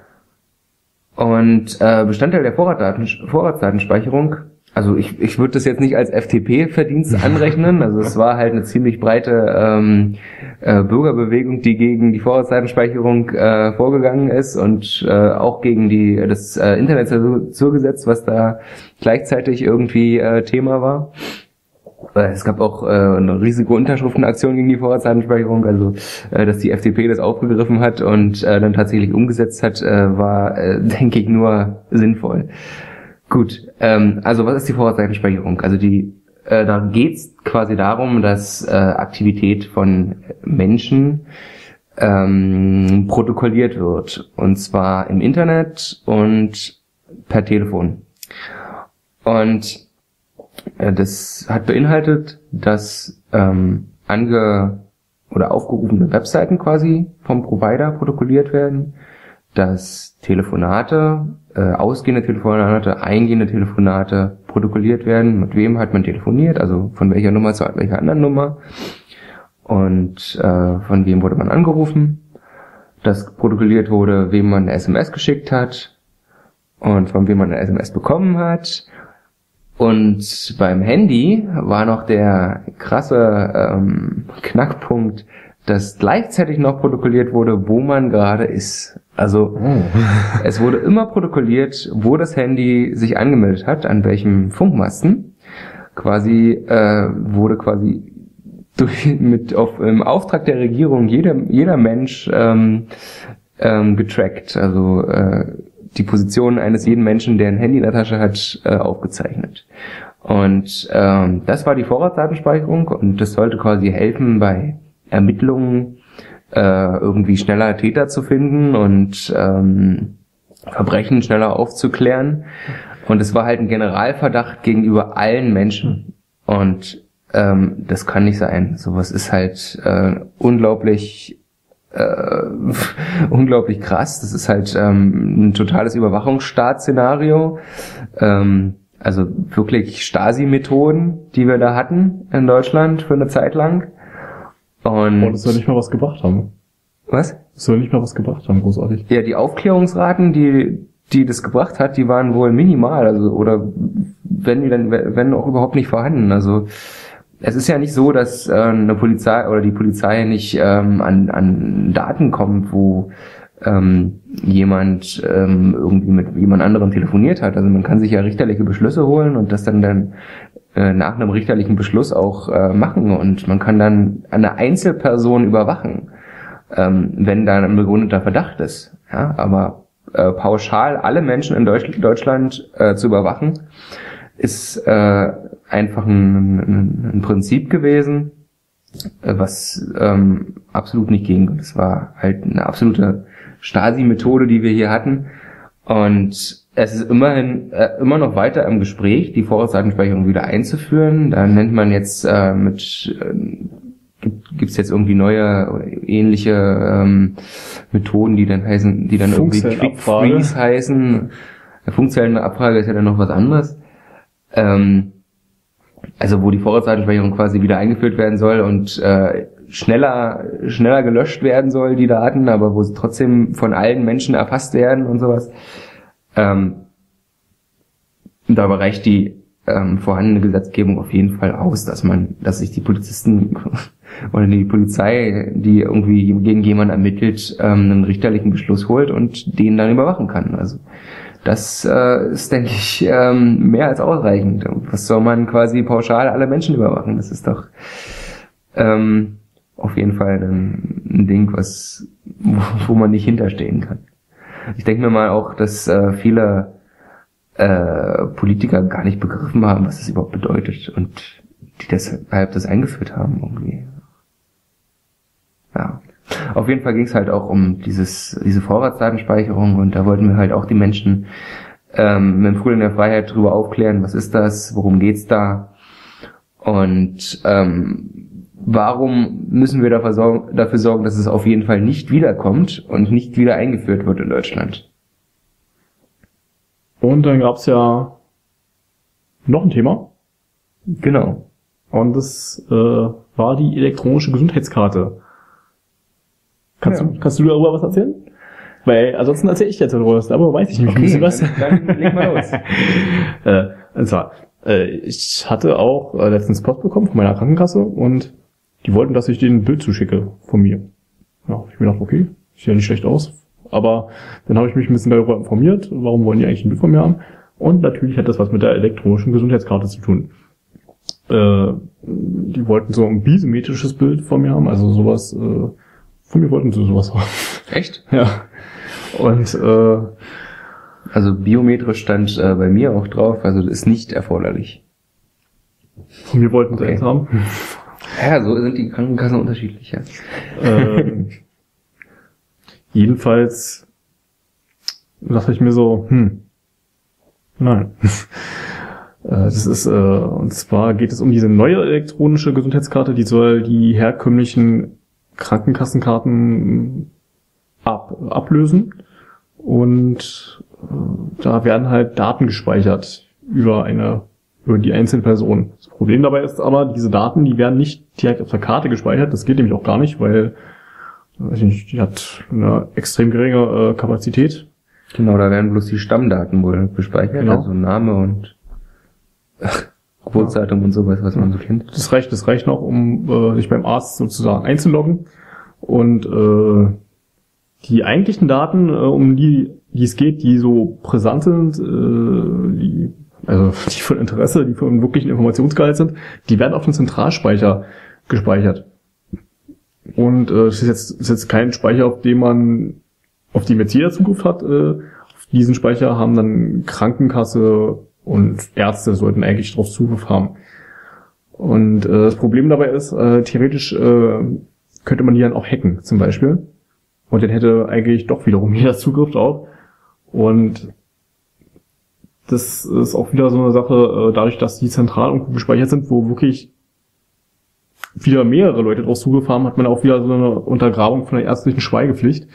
Und Bestandteil der Vorratsdatenspeicherung, also ich würde das jetzt nicht als FDP-Verdienst anrechnen, also es war halt eine ziemlich breite Bürgerbewegung, die gegen die Vorratsdatenspeicherung vorgegangen ist und auch gegen das Internetzensurgesetz, was da gleichzeitig irgendwie Thema war. Es gab auch eine riesige Unterschriftenaktion gegen die Vorratsdatenspeicherung, also dass die FDP das aufgegriffen hat und dann tatsächlich umgesetzt hat, war, denke ich, nur sinnvoll. Gut, also was ist die Vorratsdatenspeicherung? Also da geht's quasi darum, dass Aktivität von Menschen protokolliert wird, und zwar im Internet und per Telefon. Und das hat beinhaltet, dass aufgerufene Webseiten quasi vom Provider protokolliert werden, dass Telefonate, ausgehende Telefonate, eingehende Telefonate protokolliert werden. Mit wem hat man telefoniert, also von welcher Nummer zu welcher anderen Nummer und von wem wurde man angerufen. Dass protokolliert wurde, wem man eine SMS geschickt hat und von wem man eine SMS bekommen hat. Und beim Handy war noch der krasse Knackpunkt, dass gleichzeitig noch protokolliert wurde, wo man gerade ist. Also es wurde immer protokolliert, wo das Handy sich angemeldet hat, an welchem Funkmasten. Wurde quasi im Auftrag der Regierung jeder Mensch getrackt. Also die Position eines jeden Menschen, der ein Handy in der Tasche hat, aufgezeichnet. Und das war die Vorratsdatenspeicherung, und das sollte quasi helfen bei Ermittlungen, irgendwie schneller Täter zu finden und Verbrechen schneller aufzuklären. Und es war halt ein Generalverdacht gegenüber allen Menschen. Und das kann nicht sein. Sowas ist halt unglaublich krass. Das ist halt ein totales Überwachungsstaatsszenario. Also wirklich Stasi-Methoden, die wir da hatten in Deutschland für eine Zeit lang. Und das soll nicht mal was gebracht haben. Was? Das soll nicht mal was gebracht haben, großartig. Ja, die Aufklärungsraten, die das gebracht hat, die waren wohl minimal, also oder wenn auch überhaupt nicht vorhanden. Also es ist ja nicht so, dass eine Polizei oder die Polizei nicht an Daten kommt, wo jemand irgendwie mit jemand anderem telefoniert hat. Also man kann sich ja richterliche Beschlüsse holen und das dann nach einem richterlichen Beschluss auch machen, und man kann dann eine Einzelperson überwachen, wenn da ein begründeter Verdacht ist. Ja, aber pauschal alle Menschen in Deutschland zu überwachen, ist einfach ein Prinzip gewesen, was absolut nicht ging. Das war halt eine absolute Stasi-Methode, die wir hier hatten. Und es ist immerhin immer noch weiter im Gespräch, die Vorratsdatenspeicherung wieder einzuführen. Da nennt man jetzt gibt gibt's jetzt irgendwie neue oder ähnliche Methoden, die dann irgendwie Quick Freeze heißen. Funkzellenabfrage ist ja dann noch was anderes. Also wo die Vorratsdatenspeicherung quasi wieder eingeführt werden soll und schneller gelöscht werden soll, die Daten, aber wo sie trotzdem von allen Menschen erfasst werden und sowas. Dabei reicht die vorhandene Gesetzgebung auf jeden Fall aus, dass sich die Polizisten oder die Polizei, die irgendwie gegen jemanden ermittelt, einen richterlichen Beschluss holt und den dann überwachen kann. Also das ist, denke ich, mehr als ausreichend. Was soll man quasi pauschal alle Menschen überwachen? Das ist doch auf jeden Fall ein Ding, wo man nicht hinterstehen kann. Ich denke mir mal auch, dass viele Politiker gar nicht begriffen haben, was das überhaupt bedeutet und die deshalb das eingeführt haben irgendwie. Ja. Auf jeden Fall ging es halt auch um diese Vorratsdatenspeicherung und da wollten wir halt auch die Menschen mit dem Frühling der Freiheit drüber aufklären, was ist das, worum geht's da und warum müssen wir dafür sorgen, dass es auf jeden Fall nicht wiederkommt und nicht wieder eingeführt wird in Deutschland. Und dann gab's ja noch ein Thema. Genau. Und das war die elektronische Gesundheitskarte. Kannst du darüber was erzählen? Weil ansonsten erzähle ich jetzt darüber was, aber weiß ich nicht ein bisschen was. Dann leg mal los. Und zwar, ich hatte auch letztens Post bekommen von meiner Krankenkasse und die wollten, dass ich denen ein Bild zuschicke von mir. Ja, ich mir gedacht, okay, sieht ja nicht schlecht aus. Aber dann habe ich mich ein bisschen darüber informiert, warum wollen die eigentlich ein Bild von mir haben. Und natürlich hat das was mit der elektronischen Gesundheitskarte zu tun. Die wollten so ein biometrisches Bild von mir haben, also sowas, von mir wollten sie sowas haben. Echt? Ja. Und also biometrisch stand bei mir auch drauf, also das ist nicht erforderlich. Von mir wollten sie eins haben. Ja, so sind die Krankenkassen unterschiedlich, ja. Jedenfalls dachte ich mir so, nein. Das ist, und zwar geht es um diese neue elektronische Gesundheitskarte, die soll die herkömmlichen Krankenkassenkarten ablösen. Und da werden halt Daten gespeichert über die einzelne Person. Das Problem dabei ist aber, diese Daten, die werden nicht direkt auf der Karte gespeichert. Das geht nämlich auch gar nicht, weil weiß ich nicht, die hat eine extrem geringe Kapazität. Genau, da werden bloß die Stammdaten wohl gespeichert, genau. Also Name und Geburtsdatum und sowas, was man so kennt. Das reicht noch, um sich beim Arzt sozusagen einzuloggen. Und die eigentlichen Daten, um die es geht, die so brisant sind, die von Interesse, die von wirklichen Informationsgehalt sind, die werden auf den Zentralspeicher gespeichert. Und es ist jetzt kein Speicher, auf dem jetzt jeder Zugriff hat. Auf diesen Speicher haben dann Krankenkasse und Ärzte sollten eigentlich drauf Zugriff haben. Und das Problem dabei ist, theoretisch könnte man die dann auch hacken, zum Beispiel. Und dann hätte eigentlich doch wiederum jeder Zugriff drauf. Und das ist auch wieder so eine Sache, dadurch, dass die zentral irgendwo gespeichert sind, wo wirklich wieder mehrere Leute drauf Zugriff haben, hat man auch wieder so eine Untergrabung von der ärztlichen Schweigepflicht.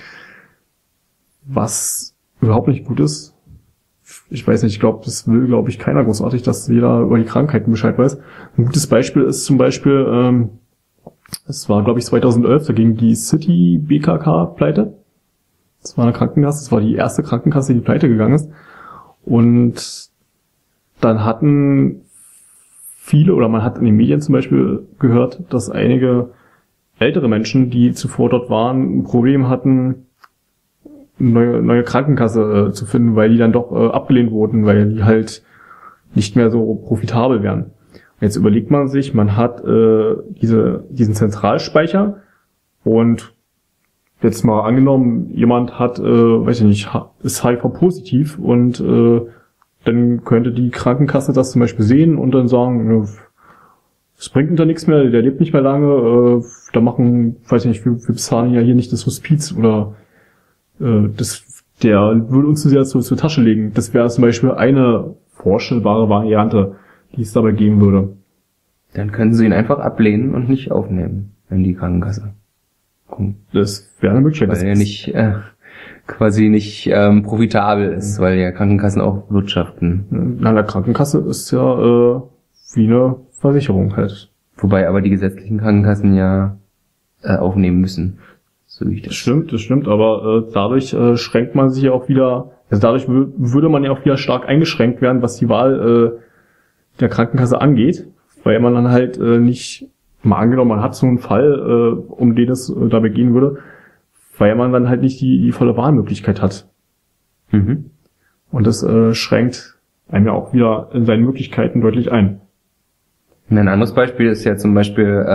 Was überhaupt nicht gut ist. Ich weiß nicht, das will, glaube ich, keiner großartig, dass jeder über die Krankheiten Bescheid weiß. Ein gutes Beispiel ist zum Beispiel, es war, glaube ich, 2011, da ging die City BKK pleite. Das war eine Krankenkasse, das war die erste Krankenkasse, die pleite gegangen ist. Und dann hatten viele, oder man hat in den Medien zum Beispiel gehört, dass einige ältere Menschen, die zuvor dort waren, ein Problem hatten, eine neue Krankenkasse zu finden, weil die dann doch abgelehnt wurden, weil die halt nicht mehr so profitabel wären. Jetzt überlegt man sich, man hat diesen Zentralspeicher und jetzt mal angenommen, jemand hat, weiß ich nicht, ist HIV-positiv und dann könnte die Krankenkasse das zum Beispiel sehen und dann sagen, es bringt uns da nichts mehr, der lebt nicht mehr lange, weiß ich nicht, wir bezahlen ja hier nicht das Hospiz oder der würde uns das ja zur Tasche legen. Das wäre zum Beispiel eine vorstellbare Variante, die es dabei geben würde. Dann können sie ihn einfach ablehnen und nicht aufnehmen. in die Krankenkasse. Das wäre eine Möglichkeit. Weil er nicht quasi nicht profitabel ist, weil ja Krankenkassen auch wirtschaften. Na, eine Krankenkasse ist ja wie eine Versicherung halt. Wobei aber die gesetzlichen Krankenkassen ja aufnehmen müssen. So wie ich Das stimmt, aber dadurch schränkt man sich ja auch wieder, also dadurch würde man ja auch wieder stark eingeschränkt werden, was die Wahl der Krankenkasse angeht, weil man dann halt nicht, mal angenommen, man hat so einen Fall, um den es dabei gehen würde, weil man dann halt nicht die volle Wahlmöglichkeit hat. Mhm. Und das schränkt einem ja auch wieder in seinen Möglichkeiten deutlich ein. Ein anderes Beispiel ist ja zum Beispiel,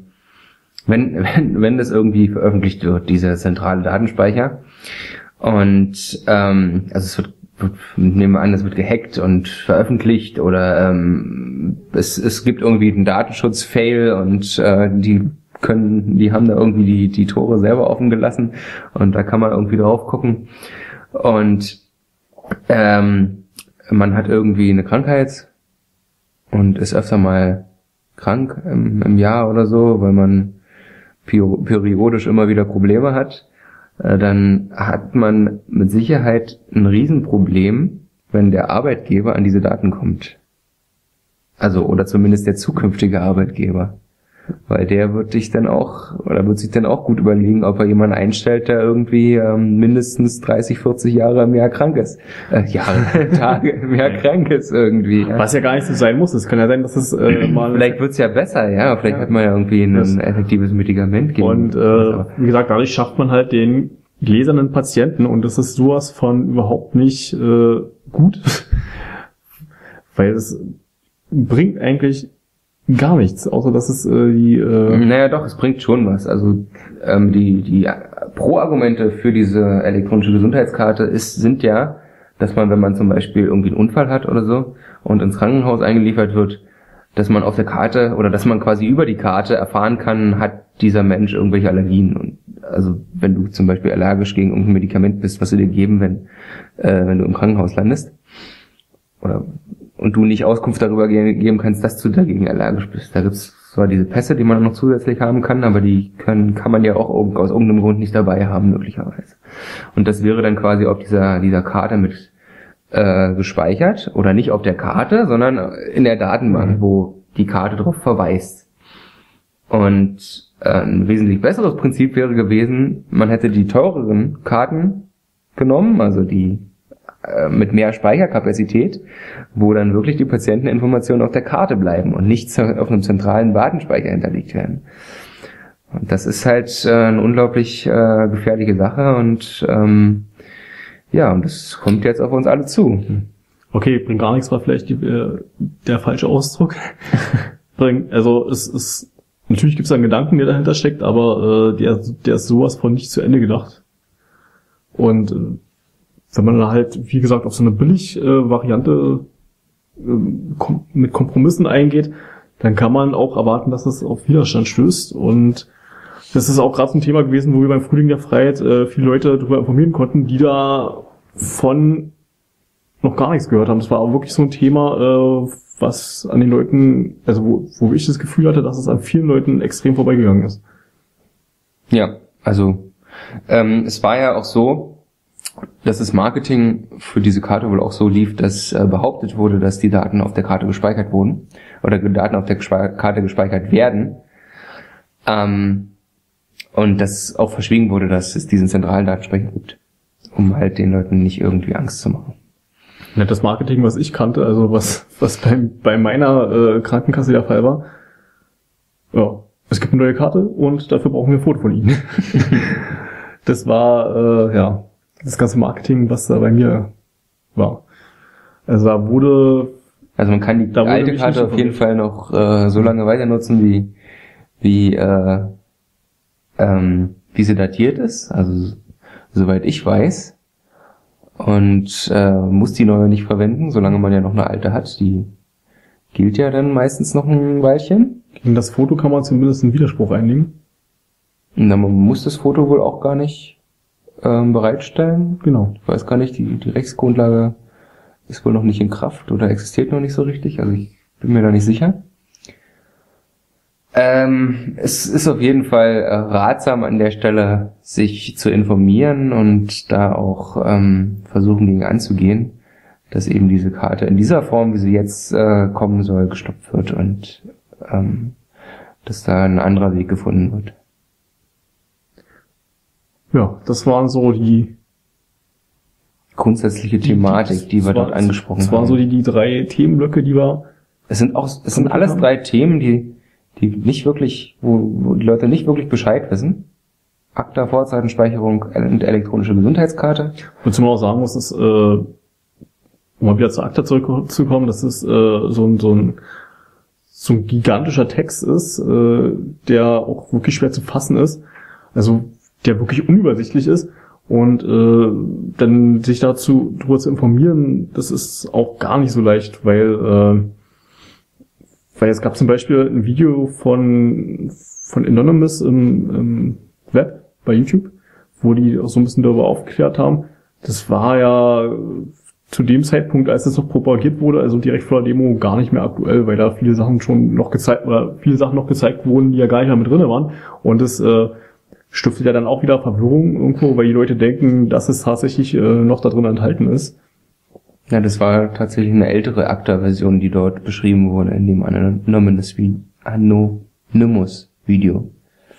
wenn das irgendwie veröffentlicht wird, dieser zentrale Datenspeicher, und also es wird nehmen wir an, es wird gehackt und veröffentlicht oder es gibt irgendwie einen Datenschutz-Fail und die haben da irgendwie die Tore selber offen gelassen und da kann man irgendwie drauf gucken und man hat irgendwie eine Krankheit und ist öfter mal krank im Jahr oder so, weil man periodisch immer wieder Probleme hat, dann hat man mit Sicherheit ein Riesenproblem, wenn der Arbeitgeber an diese Daten kommt. Also, oder zumindest der zukünftige Arbeitgeber. Weil der wird sich dann auch gut überlegen, ob er jemanden einstellt, der irgendwie mindestens 30, 40 Jahre im Jahr krank ist. Tage im Jahr krank ist irgendwie. Ja. Was ja gar nicht so sein muss. Es kann ja sein, dass es mal... Vielleicht wird's ja besser, ja. Vielleicht hat man ja irgendwie ein effektives Medikament gegen. Und wie gesagt, dadurch schafft man halt den gläsernen Patienten und das ist sowas von überhaupt nicht gut. Weil es bringt eigentlich gar nichts, außer dass es Naja doch, es bringt schon was. Also die Pro-Argumente für diese elektronische Gesundheitskarte sind ja, dass man, wenn man zum Beispiel irgendwie einen Unfall hat oder so und ins Krankenhaus eingeliefert wird, dass man auf der Karte oder dass man quasi über die Karte erfahren kann, hat dieser Mensch irgendwelche Allergien. Und also wenn du zum Beispiel allergisch gegen irgendein Medikament bist, was sie dir geben, wenn du im Krankenhaus landest, und du nicht Auskunft darüber geben kannst, dass du dagegen allergisch bist. Da gibt's zwar diese Pässe, die man noch zusätzlich haben kann, aber die kann man ja auch aus irgendeinem Grund nicht dabei haben, möglicherweise. Und das wäre dann quasi auf dieser Karte mit gespeichert, oder nicht auf der Karte, sondern in der Datenbank, wo die Karte drauf verweist. Und ein wesentlich besseres Prinzip wäre gewesen, man hätte die teureren Karten genommen, also die mit mehr Speicherkapazität, wo dann wirklich die Patienteninformationen auf der Karte bleiben und nicht auf einem zentralen Datenspeicher hinterlegt werden. Und das ist halt eine unglaublich gefährliche Sache und und das kommt jetzt auf uns alle zu. Okay, bringt gar nichts, war vielleicht der falsche Ausdruck. Also es ist natürlich gibt es einen Gedanken, der dahinter steckt, aber der ist sowas von nicht zu Ende gedacht. Und wenn man da halt, wie gesagt, auf so eine Billig-Variante mit Kompromissen eingeht, dann kann man auch erwarten, dass es auf Widerstand stößt. Und das ist auch gerade so ein Thema gewesen, wo wir beim Frühling der Freiheit viele Leute darüber informieren konnten, die da von noch gar nichts gehört haben. Das war auch wirklich so ein Thema, was an den Leuten, also wo ich das Gefühl hatte, dass es an vielen Leuten extrem vorbeigegangen ist. Ja, also es war ja auch so, dass das Marketing für diese Karte wohl auch so lief, dass behauptet wurde, dass die Daten auf der Karte gespeichert wurden oder Daten auf der Karte gespeichert werden und dass auch verschwiegen wurde, dass es diesen zentralen Datenspeicher gibt, um halt den Leuten nicht irgendwie Angst zu machen. Ja, das Marketing, was ich kannte, also was bei meiner Krankenkasse der Fall war, ja, es gibt eine neue Karte und dafür brauchen wir ein Foto von Ihnen. Das war das ganze Marketing, was da bei mir war. Also da wurde... Also man kann die alte Karte auf jeden Fall noch so lange weiter nutzen, wie sie datiert ist, also soweit ich weiß. Und muss die neue nicht verwenden, solange man ja noch eine alte hat. Die gilt ja dann meistens noch ein Weilchen. Gegen das Foto kann man zumindest einen Widerspruch einlegen. Na, man muss das Foto wohl auch gar nicht bereitstellen. Genau. Ich weiß gar nicht, die Rechtsgrundlage ist wohl noch nicht in Kraft oder existiert noch nicht so richtig. Also ich bin mir da nicht sicher. Es ist auf jeden Fall ratsam an der Stelle, sich zu informieren und da auch versuchen, gegen anzugehen, dass eben diese Karte in dieser Form, wie sie jetzt kommen soll, gestoppt wird und dass da ein anderer Weg gefunden wird. Ja, das waren so die grundsätzliche Thematik, die wir dort angesprochen haben. Das waren so die 3 Themenblöcke, die wir... Es sind alles 3 Themen, die nicht wirklich, wo die Leute nicht wirklich Bescheid wissen. ACTA, Vorzeitenspeicherung und elektronische Gesundheitskarte. Wozu man auch sagen muss, ist, um mal wieder zu ACTA zurückzukommen, dass es so ein gigantischer Text ist, der auch wirklich schwer zu fassen ist, also der wirklich unübersichtlich ist. Und dann sich darüber zu informieren, das ist auch gar nicht so leicht, weil es gab zum Beispiel ein Video von Anonymous im Web bei YouTube, wo die auch so ein bisschen darüber aufgeklärt haben. Das war ja zu dem Zeitpunkt, als es noch propagiert wurde, also direkt vor der Demo, gar nicht mehr aktuell, weil da viele Sachen noch gezeigt wurden, die ja gar nicht mehr mit drinne waren. Und das stiftet ja dann auch wieder Verwirrung irgendwo, weil die Leute denken, dass es tatsächlich noch da drin enthalten ist. Ja, das war tatsächlich eine ältere ACTA-Version, die dort beschrieben wurde in dem Anonymous-Video.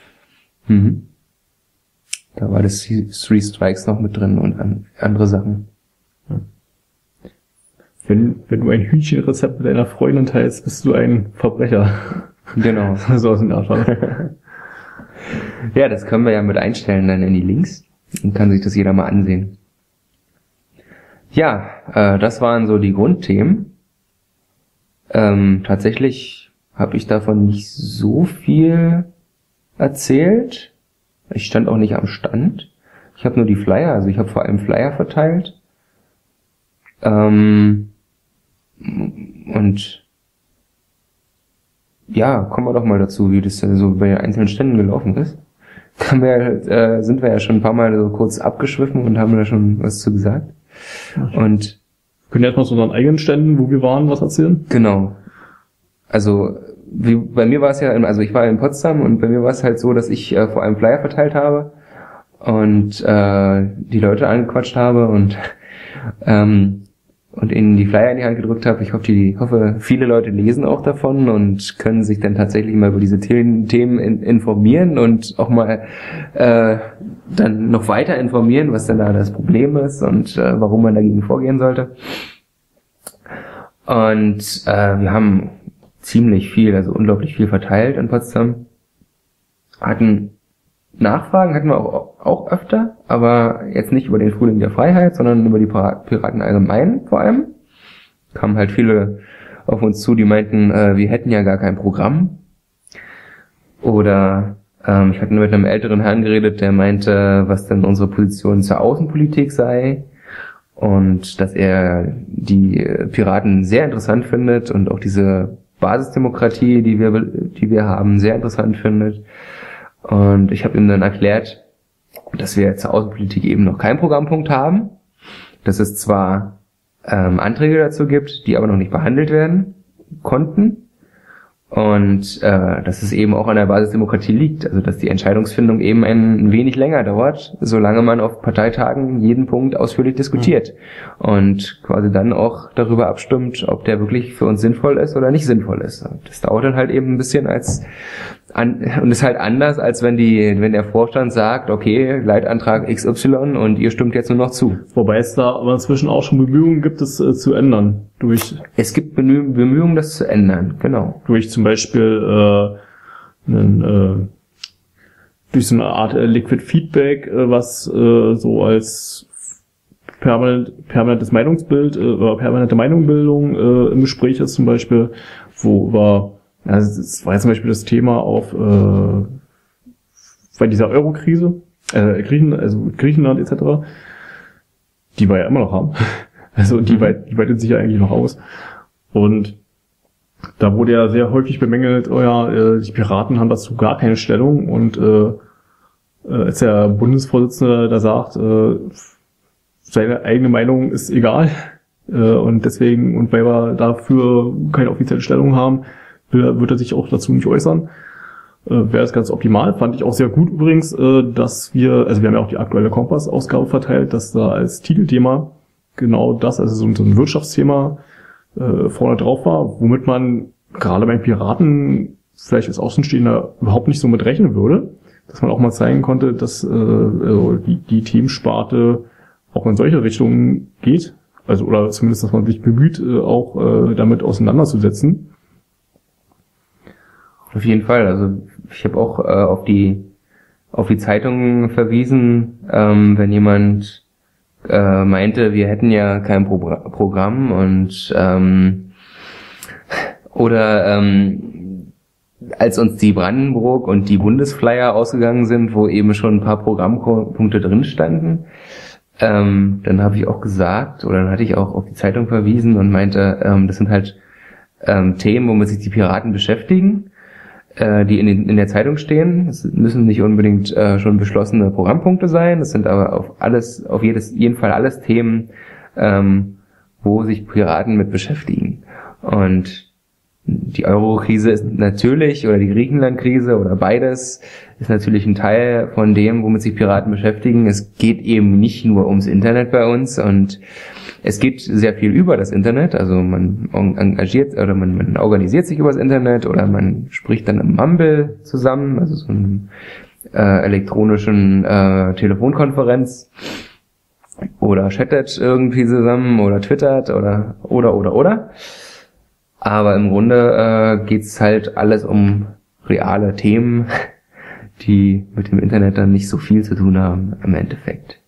Da war das 3 Strikes noch mit drin und andere Sachen. Ja. Wenn du ein Hühnchenrezept mit deiner Freundin teilst, bist du ein Verbrecher. Genau. So aus dem Art. Ja, das können wir ja mit einstellen dann in die Links. Dann kann sich das jeder mal ansehen. Ja, das waren so die Grundthemen. Tatsächlich habe ich davon nicht so viel erzählt. Ich stand auch nicht am Stand. Ich habe nur die Flyer, also ich habe vor allem Flyer verteilt. Und ja, kommen wir doch mal dazu, wie das so bei den einzelnen Ständen gelaufen ist. Sind wir ja schon ein paar Mal so kurz abgeschwiffen und haben da schon was zu gesagt. Und können wir erstmal zu unseren eigenen Ständen, wo wir waren, was erzählen? Genau. Also bei mir war es ja, also ich war in Potsdam und bei mir war es halt so, dass ich vor allem Flyer verteilt habe und die Leute angequatscht habe und ihnen die Flyer in die Hand gedrückt habe. Ich hoffe, viele Leute lesen auch davon und können sich dann tatsächlich mal über diese Themen informieren und auch mal dann noch weiter informieren, was denn da das Problem ist und warum man dagegen vorgehen sollte. Und wir haben ziemlich viel, also unglaublich viel verteilt in Potsdam. Nachfragen hatten wir auch öfter, aber jetzt nicht über den Frühling der Freiheit, sondern über die Piraten allgemein vor allem. Kamen halt viele auf uns zu, die meinten, wir hätten ja gar kein Programm. Oder ich hatte mit einem älteren Herrn geredet, der meinte, was denn unsere Position zur Außenpolitik sei und dass er die Piraten sehr interessant findet und auch diese Basisdemokratie, die wir haben, sehr interessant findet. Und ich habe ihm dann erklärt, dass wir zur Außenpolitik eben noch keinen Programmpunkt haben, dass es zwar Anträge dazu gibt, die aber noch nicht behandelt werden konnten und dass es eben auch an der Basisdemokratie liegt, also dass die Entscheidungsfindung eben ein wenig länger dauert, solange man auf Parteitagen jeden Punkt ausführlich diskutiert und quasi dann auch darüber abstimmt, ob der wirklich für uns sinnvoll ist oder nicht sinnvoll ist. Und das dauert dann halt eben ein bisschen und ist halt anders, als wenn der Vorstand sagt, okay, Leitantrag XY und ihr stimmt jetzt nur noch zu. Wobei es da aber inzwischen auch schon Bemühungen gibt, es zu ändern. Es gibt Bemühungen, das zu ändern, genau. Durch zum Beispiel durch so eine Art Liquid Feedback, was so als permanentes Meinungsbild oder permanente Meinungsbildung im Gespräch ist zum Beispiel, also das war jetzt zum Beispiel das Thema bei dieser Euro-Krise, Griechenland etc., die wir ja immer noch haben. Also die weitet sich ja eigentlich noch aus. Und da wurde ja sehr häufig bemängelt, die Piraten haben dazu gar keine Stellung und als der Bundesvorsitzende da sagt, seine eigene Meinung ist egal und deswegen, und weil wir dafür keine offizielle Stellung haben, wird er sich auch dazu nicht äußern. wäre es ganz optimal. Fand ich auch sehr gut übrigens, dass wir haben ja auch die aktuelle Kompass-Ausgabe verteilt, dass da als Titelthema genau das, also so ein Wirtschaftsthema vorne drauf war, womit man gerade beim Piraten vielleicht als Außenstehender überhaupt nicht so mit rechnen würde, dass man auch mal zeigen konnte, dass also die Themensparte auch in solche Richtungen geht, also oder zumindest, dass man sich bemüht, auch damit auseinanderzusetzen. Auf jeden Fall, also ich habe auch auf die Zeitungen verwiesen, wenn jemand meinte, wir hätten ja kein Programm und als uns die Brandenburg und die Bundesflyer ausgegangen sind, wo eben schon ein paar Programmpunkte drin standen, dann habe ich auch gesagt, oder dann hatte ich auch auf die Zeitung verwiesen und meinte, das sind halt Themen, womit sich die Piraten beschäftigen, die in der Zeitung stehen. Es müssen nicht unbedingt schon beschlossene Programmpunkte sein, das sind aber auf jeden Fall alles Themen, wo sich Piraten mit beschäftigen. Und die Euro-Krise ist natürlich, oder die Griechenland-Krise oder beides, ist natürlich ein Teil von dem, womit sich Piraten beschäftigen. Es geht eben nicht nur ums Internet bei uns und es geht sehr viel über das Internet, also man engagiert oder man organisiert sich über das Internet oder man spricht dann im Mumble zusammen, also so einem elektronischen Telefonkonferenz oder chattet irgendwie zusammen oder twittert oder. Aber im Grunde geht's halt alles um reale Themen, die mit dem Internet dann nicht so viel zu tun haben im Endeffekt.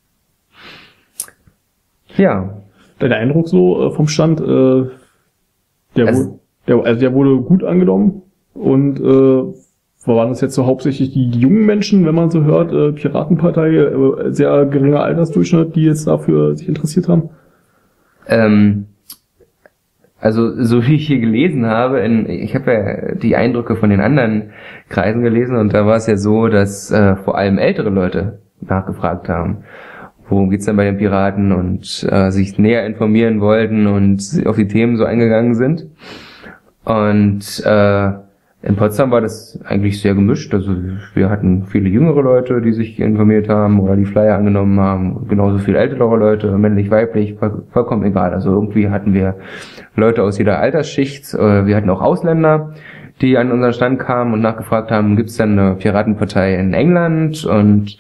Ja. Dein Eindruck so vom Stand, der wurde gut angenommen und waren das jetzt so hauptsächlich die jungen Menschen, wenn man so hört, Piratenpartei, sehr geringer Altersdurchschnitt, die jetzt dafür sich interessiert haben? Also so wie ich hier gelesen habe, ich habe ja die Eindrücke von den anderen Kreisen gelesen und da war es ja so, dass vor allem ältere Leute nachgefragt haben, worum geht's denn bei den Piraten und sich näher informieren wollten und auf die Themen so eingegangen sind. Und in Potsdam war das eigentlich sehr gemischt. Also wir hatten viele jüngere Leute, die sich informiert haben oder die Flyer angenommen haben, genauso viele ältere Leute, männlich, weiblich, vollkommen egal. Also irgendwie hatten wir Leute aus jeder Altersschicht. Wir hatten auch Ausländer, die an unseren Stand kamen und nachgefragt haben, gibt's denn eine Piratenpartei in England? Und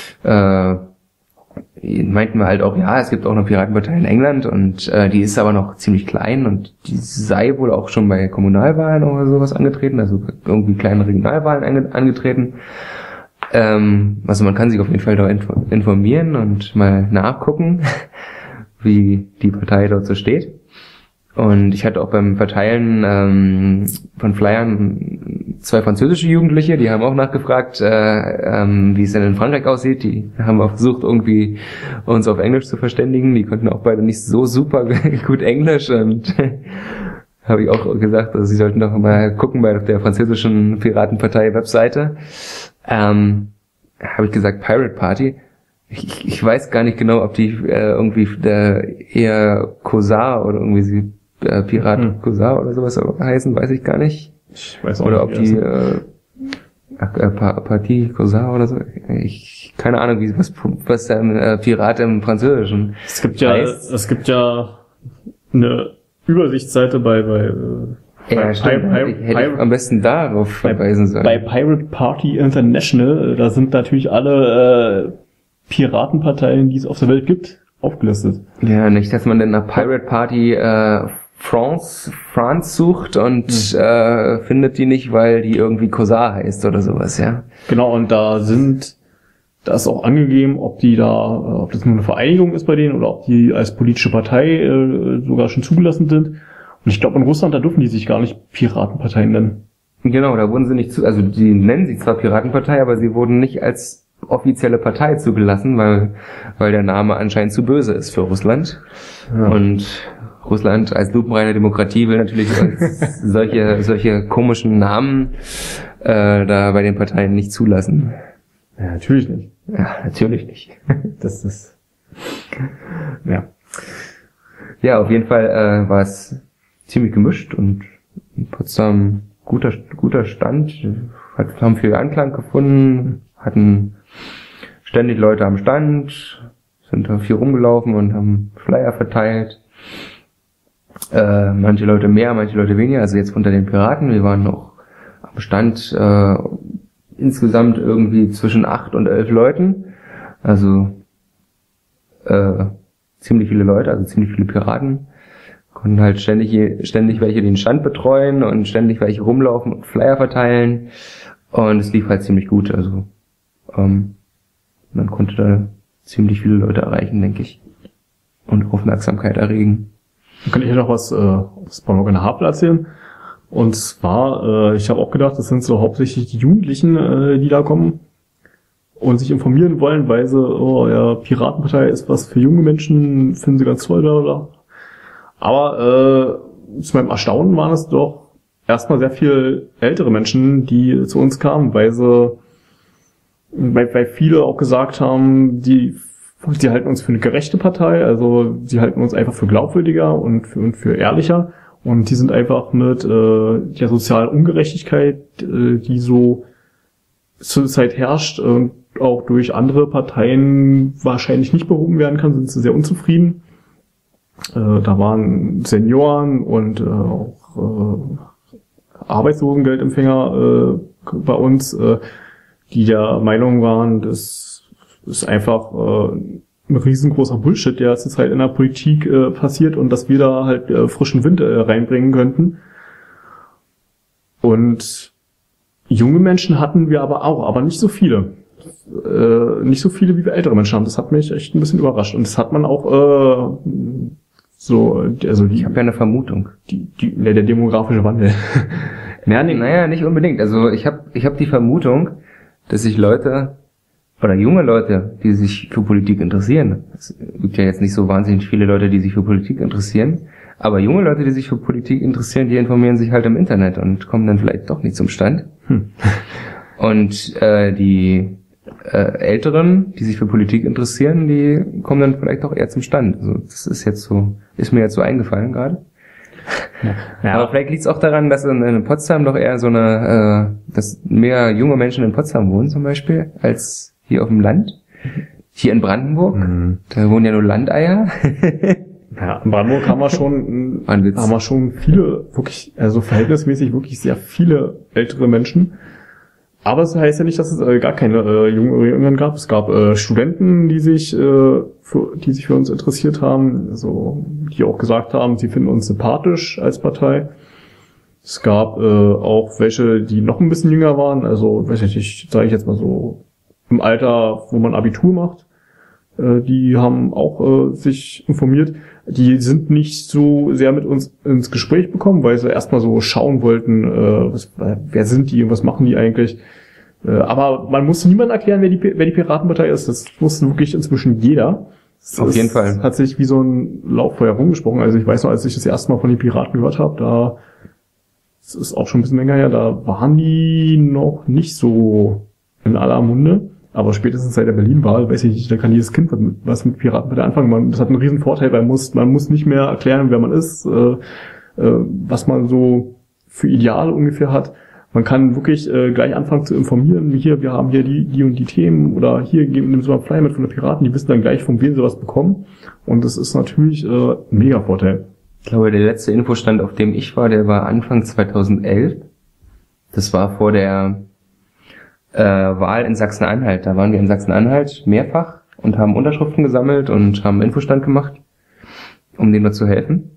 meinten wir halt auch, ja, es gibt auch eine Piratenpartei in England und die ist aber noch ziemlich klein und die sei wohl auch schon bei Kommunalwahlen oder sowas angetreten, also irgendwie kleine Regionalwahlen angetreten. Also man kann sich auf jeden Fall da informieren und mal nachgucken, wie die Partei dort so steht. Und ich hatte auch beim Verteilen von Flyern 2 französische Jugendliche, die haben auch nachgefragt, wie es denn in Frankreich aussieht. Die haben auch versucht, irgendwie uns auf Englisch zu verständigen. Die konnten auch beide nicht so super gut Englisch und habe ich auch gesagt, also sie sollten doch mal gucken bei der französischen Piratenpartei-Webseite. Habe ich gesagt, Pirate Party. Ich weiß gar nicht genau, ob die irgendwie eher Cosar oder irgendwie Pirat Cosar oder sowas heißen, weiß ich gar nicht. Ich weiß auch oder nicht. Oder ob die Partie Cosar oder so. Keine Ahnung, was der Pirat im Französischen heißt. Es gibt ja eine Übersichtsseite bei hätte am besten darauf verweisen sollen. Bei Pirate Party International, da sind natürlich alle Piratenparteien, die es auf der Welt gibt, aufgelistet. Ja, nicht, dass man dann nach Pirate Party France sucht und findet die nicht, weil die irgendwie Cosar heißt oder sowas, ja. Genau, und da ist auch angegeben, ob das nur eine Vereinigung ist bei denen oder ob die als politische Partei sogar schon zugelassen sind. Und ich glaube, in Russland, da dürfen die sich gar nicht Piratenparteien nennen. Genau, da wurden sie nicht also die nennen sich zwar Piratenpartei, aber sie wurden nicht als offizielle Partei zugelassen, weil der Name anscheinend zu böse ist für Russland. Ja. Und Russland als lupenreine Demokratie will natürlich solche komischen Namen da bei den Parteien nicht zulassen. Ja, natürlich nicht. Ja, natürlich nicht. Das ist ja. Ja, auf jeden Fall war es ziemlich gemischt und in Potsdam guter Stand. haben viel Anklang gefunden, hatten ständig Leute am Stand, sind da viel rumgelaufen und haben Flyer verteilt. Manche Leute mehr, manche Leute weniger, also jetzt unter den Piraten, wir waren noch am Stand insgesamt irgendwie zwischen 8 und 11 Leuten, also ziemlich viele Leute, also ziemlich viele Piraten, konnten halt ständig welche den Stand betreuen und ständig welche rumlaufen und Flyer verteilen und es lief halt ziemlich gut, also man konnte da ziemlich viele Leute erreichen, denke ich, und Aufmerksamkeit erregen. Dann kann ich hier noch was aus Bornholmer Havel erzählen. Und zwar, ich habe auch gedacht, das sind so hauptsächlich die Jugendlichen, die da kommen und sich informieren wollen, weil sie, Piratenpartei ist was für junge Menschen, finden sie ganz toll, bla bla. Aber zu meinem Erstaunen waren es doch erstmal sehr viel ältere Menschen, die zu uns kamen, weil viele auch gesagt haben, die halten uns für eine gerechte Partei, also sie halten uns einfach für glaubwürdiger und für ehrlicher. Und die sind einfach mit der sozialen Ungerechtigkeit, die so zur Zeit herrscht und auch durch andere Parteien wahrscheinlich nicht behoben werden kann, sind sie sehr unzufrieden. Da waren Senioren und auch Arbeitslosengeldempfänger bei uns, die der Meinung waren, das ist einfach ein riesengroßer Bullshit, der zurzeit in der Politik passiert und dass wir da halt frischen Wind reinbringen könnten. Und junge Menschen hatten wir aber nicht so viele. Nicht so viele, wie wir ältere Menschen haben. Das hat mich echt ein bisschen überrascht. Und das hat man auch ich habe ja eine Vermutung. Der demografische Wandel. Naja, nicht unbedingt. Also ich hab die Vermutung, dass sich Leute oder junge Leute, die sich für Politik interessieren, es gibt ja jetzt nicht so wahnsinnig viele Leute, die sich für Politik interessieren, aber junge Leute, die sich für Politik interessieren, die informieren sich halt im Internet und kommen dann vielleicht doch nicht zum Stand. Und die Älteren, die sich für Politik interessieren, die kommen dann vielleicht doch eher zum Stand. Also das ist mir jetzt so eingefallen gerade. Ja. Aber vielleicht liegt es auch daran, dass in Potsdam doch eher dass mehr junge Menschen in Potsdam wohnen zum Beispiel, als hier auf dem Land. Hier in Brandenburg, da wohnen ja nur Landeier. Ja, in Brandenburg haben wir schon viele, wirklich, also verhältnismäßig wirklich sehr viele ältere Menschen. Aber es heißt ja nicht, dass es gar keine Jüngeren gab. Es gab Studenten, die sich für uns interessiert haben, also die auch gesagt haben, sie finden uns sympathisch als Partei. Es gab auch welche, die noch ein bisschen jünger waren, also weiß ich, sage ich jetzt mal so im Alter, wo man Abitur macht. Die haben auch sich informiert. Die sind nicht so sehr mit uns ins Gespräch gekommen, weil sie erstmal so schauen wollten, wer sind die und was machen die eigentlich. Aber man musste niemandem erklären, wer die Piratenpartei ist. Das wusste wirklich inzwischen jeder. Auf jeden Fall. Hat sich wie so ein Lauffeuer rumgesprochen. Also ich weiß noch, als ich das erste Mal von den Piraten gehört habe, das ist auch schon ein bisschen länger her, da waren die noch nicht so in aller Munde. Aber spätestens seit der Berlin-Wahl, weiß ich nicht, da kann jedes Kind was mit Piratenpartei anfangen. Das hat einen riesen Vorteil, weil man muss nicht mehr erklären, wer man ist, was man so für Ideale ungefähr hat. Man kann wirklich gleich anfangen zu informieren. Wir haben hier die und die Themen oder hier nehmen Sie mal Flyer mit von den Piraten. Die wissen dann gleich, von wem sie was bekommen. Und das ist natürlich ein mega Vorteil. Ich glaube, der letzte Infostand, auf dem ich war, der war Anfang 2011. Das war vor der Wahl in Sachsen-Anhalt. Da waren wir in Sachsen-Anhalt mehrfach und haben Unterschriften gesammelt und haben Infostand gemacht, um denen zu helfen.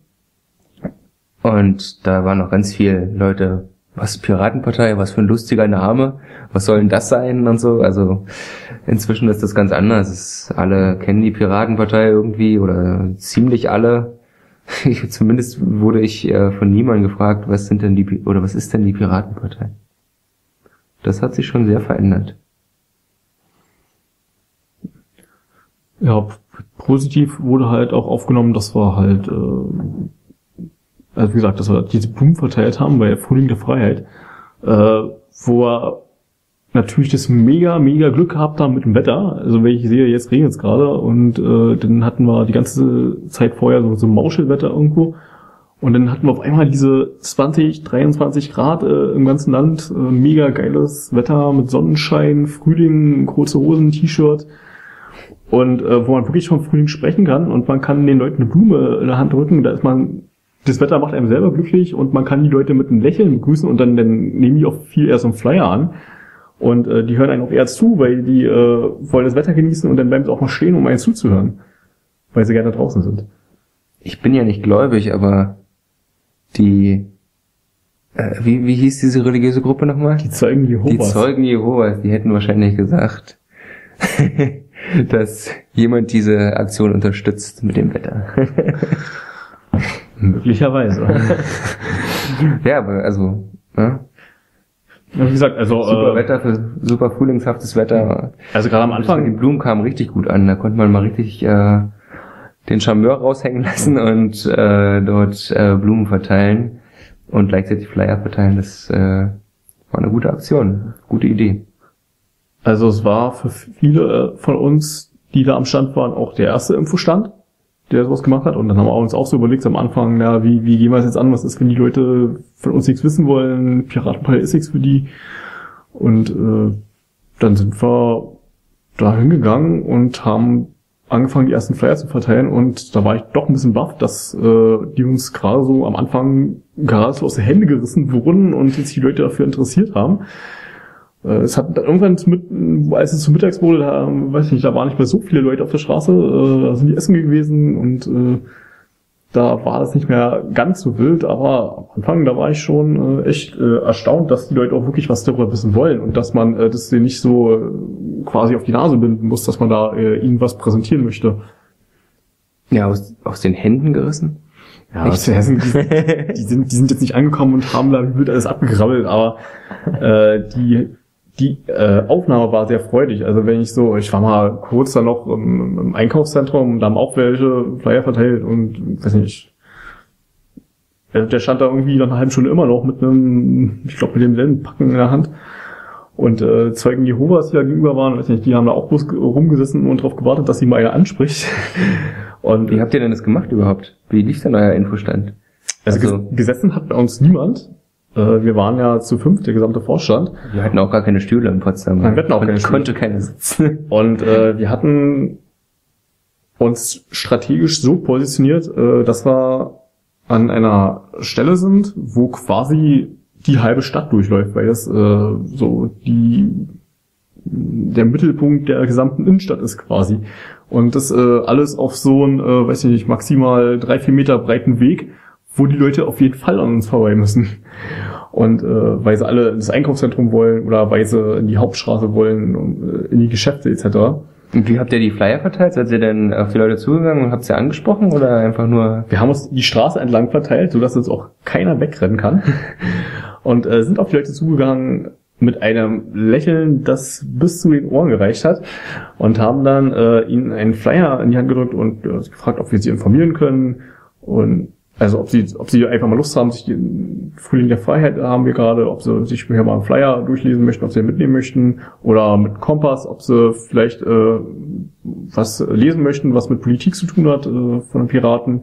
Und da waren noch ganz viele Leute, was Piratenpartei, was für ein lustiger Name, was soll denn das sein und so. Also inzwischen ist das ganz anders. Alle kennen die Piratenpartei irgendwie oder ziemlich alle. Zumindest wurde ich von niemandem gefragt, was ist denn die Piratenpartei? Das hat sich schon sehr verändert. Ja, positiv wurde halt auch aufgenommen, dass wir halt, also wie gesagt, dass wir diese Blumen verteilt haben bei Frühling der Freiheit, wo wir natürlich das mega Glück gehabt haben mit dem Wetter. Also wenn ich sehe, jetzt regnet es gerade und dann hatten wir die ganze Zeit vorher so Mauschelwetter irgendwo. Und dann hatten wir auf einmal diese 20, 23 Grad im ganzen Land, mega geiles Wetter mit Sonnenschein, Frühling, kurze Hosen, T-Shirt. Und wo man wirklich vom Frühling sprechen kann und man kann den Leuten eine Blume in der Hand drücken, das Wetter macht einem selber glücklich und man kann die Leute mit einem Lächeln begrüßen und dann nehmen die auch viel eher so einen Flyer an. Und die hören einem auch eher zu, weil die wollen das Wetter genießen und dann bleiben sie auch mal stehen, um einen zuzuhören. Weil sie gerne draußen sind. Ich bin ja nicht gläubig, aber wie hieß diese religiöse Gruppe nochmal? Die Zeugen Jehovas. Die Zeugen Jehovas, die hätten wahrscheinlich gesagt, dass jemand diese Aktion unterstützt mit dem Wetter. Möglicherweise. Ja, aber also, ne? Ja, wie gesagt, also super Wetter für super frühlingshaftes Wetter. Also gerade am Anfang, die Blumen kamen richtig gut an. Da konnte man mal richtig den Charmeur raushängen lassen und dort Blumen verteilen und gleichzeitig Flyer verteilen. Das war eine gute Aktion, gute Idee. Also es war für viele von uns, die da am Stand waren, auch der erste Infostand, der sowas gemacht hat. Und dann haben wir uns auch so überlegt am Anfang, ja, wie gehen wir das jetzt an? Was ist, wenn die Leute von uns nichts wissen wollen? Piratenpartei ist nichts für die. Und dann sind wir da hingegangen und haben angefangen, die ersten Flyer zu verteilen. Und da war ich doch ein bisschen baff, dass die uns gerade so am Anfang gerade so aus den Händen gerissen wurden und jetzt die Leute dafür interessiert haben. Es hat dann irgendwann, als es zu mittags wurde, da waren nicht mehr so viele Leute auf der Straße, da sind die essen gewesen und da war das nicht mehr ganz so wild, aber am Anfang, da war ich schon echt erstaunt, dass die Leute auch wirklich was darüber wissen wollen und dass man das denen nicht so quasi auf die Nase binden muss, dass man da ihnen was präsentieren möchte. Ja, aus den Händen gerissen? Ja, aus den Hessen, die sind jetzt nicht angekommen und haben da wie wild alles abgegrabbelt, aber die Aufnahme war sehr freudig. Also ich war mal kurz da noch im Einkaufszentrum, da haben auch welche Flyer verteilt und weiß nicht. Der stand da irgendwie nach einer halben Stunde immer noch mit mit demselben Packen in der Hand. Und Zeugen Jehovas, die da gegenüber waren, weiß nicht, die haben da auch bloß rumgesessen und darauf gewartet, dass sie mal einer anspricht. Und wie habt ihr denn das gemacht überhaupt? Wie lief denn euer Infostand? Also gesessen hat bei uns niemand. Wir waren ja zu 5, der gesamte Vorstand. Wir hatten auch gar keine Stühle in Potsdam. Nein, wir hatten auch keine Stühle. Konnte keine sitzen. Und wir hatten uns strategisch so positioniert, dass wir an einer Stelle sind, wo quasi die halbe Stadt durchläuft, weil das der Mittelpunkt der gesamten Innenstadt ist quasi. Und das alles auf so einen, maximal 3-4 Meter breiten Weg, wo die Leute auf jeden Fall an uns vorbei müssen. Und weil sie alle ins Einkaufszentrum wollen oder weil sie in die Hauptstraße wollen, in die Geschäfte etc. Und wie habt ihr die Flyer verteilt? Seid ihr denn auf die Leute zugegangen und habt sie angesprochen oder einfach nur... Wir haben uns die Straße entlang verteilt, sodass uns auch keiner wegrennen kann. Und sind auf die Leute zugegangen mit einem Lächeln, das bis zu den Ohren gereicht hat. Und haben dann ihnen einen Flyer in die Hand gedrückt und gefragt, ob wir sie informieren können. Und also ob sie einfach mal Lust haben, sich den Frühling der Freiheit haben wir gerade, ob sie sich mal einen Flyer durchlesen möchten, ob sie ihn mitnehmen möchten oder mit Kompass, ob sie vielleicht was lesen möchten, was mit Politik zu tun hat von den Piraten.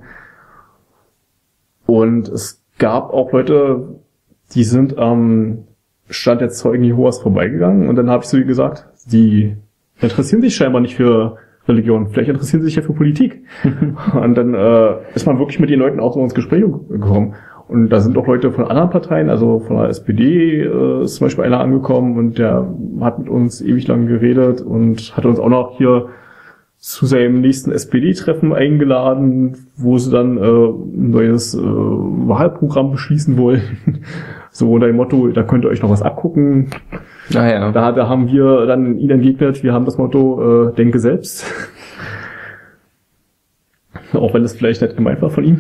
Und es gab auch Leute, die sind am Stand der Zeugen Jehovas vorbeigegangen und dann habe ich so gesagt, die interessieren sich scheinbar nicht für Religion. Vielleicht interessieren sie sich ja für Politik. Und dann ist man wirklich mit den Leuten auch so ins Gespräch gekommen. Und da sind auch Leute von anderen Parteien, also von der SPD ist zum Beispiel einer angekommen und der hat mit uns ewig lang geredet und hat uns auch noch hier zu seinem nächsten SPD-Treffen eingeladen, wo sie dann ein neues Wahlprogramm beschließen wollen. So unter dem Motto, da könnt ihr euch noch was abgucken. Ah, ja. Da haben wir dann ihn entgegnet, wir haben das Motto, denke selbst. Auch wenn das vielleicht nicht gemeint war von ihm.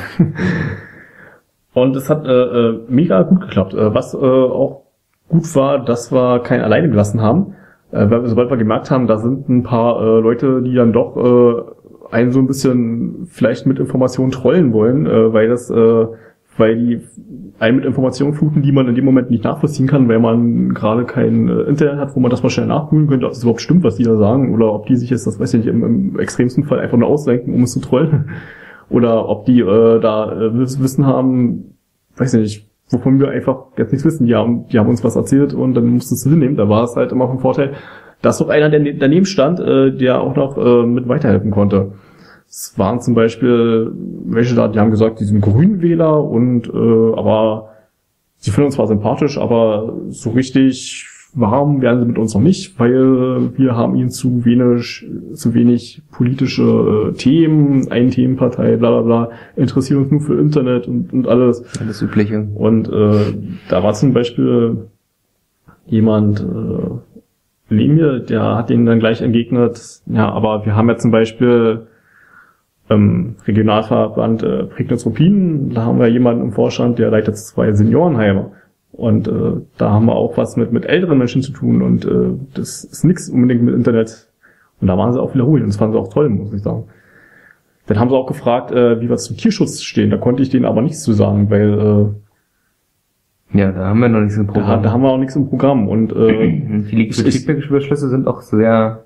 Und es hat mega gut geklappt. Was auch gut war, dass wir keinen alleine gelassen haben. Sobald wir gemerkt haben, da sind ein paar Leute, die dann doch einen so ein bisschen vielleicht mit Informationen trollen wollen, weil die einen mit Informationen fluten, die man in dem Moment nicht nachvollziehen kann, weil man gerade kein Internet hat, wo man das mal schnell nachprüfen könnte, ob es überhaupt stimmt, was die da sagen, oder ob die sich jetzt, das weiß ich nicht, im extremsten Fall einfach nur ausdenken, um es zu trollen. Oder ob die Wissen haben, weiß ich nicht, wovon wir einfach jetzt nichts wissen. Die haben uns was erzählt und dann musstest du hinnehmen. Da war es halt immer von Vorteil, dass doch einer, der daneben stand, der auch noch mit weiterhelfen konnte. Es waren zum Beispiel welche da, die haben gesagt, die sind Grünwähler und aber sie finden uns zwar sympathisch, aber so richtig warm werden sie mit uns noch nicht, weil wir haben ihnen zu wenig politische Themen, Ein-Themenpartei, bla bla bla, interessieren uns nur für Internet und alles. Alles Übliche. Und da war zum Beispiel jemand neben mir, der hat ihnen dann gleich entgegnet, ja, aber wir haben ja zum Beispiel Regionalverband Prignitz-Ruppin, da haben wir jemanden im Vorstand, der leitet 2 Seniorenheime. Und da haben wir auch was mit älteren Menschen zu tun und das ist nichts unbedingt mit Internet. Und da waren sie auch wiederholt und das fanden sie auch toll, muss ich sagen. Dann haben sie auch gefragt, wie wir zum Tierschutz stehen. Da konnte ich denen aber nichts zu sagen, weil ja, da haben wir noch nichts im Programm. Da haben wir auch nichts im Programm. Und die Feedback-Beschlüsse sind auch sehr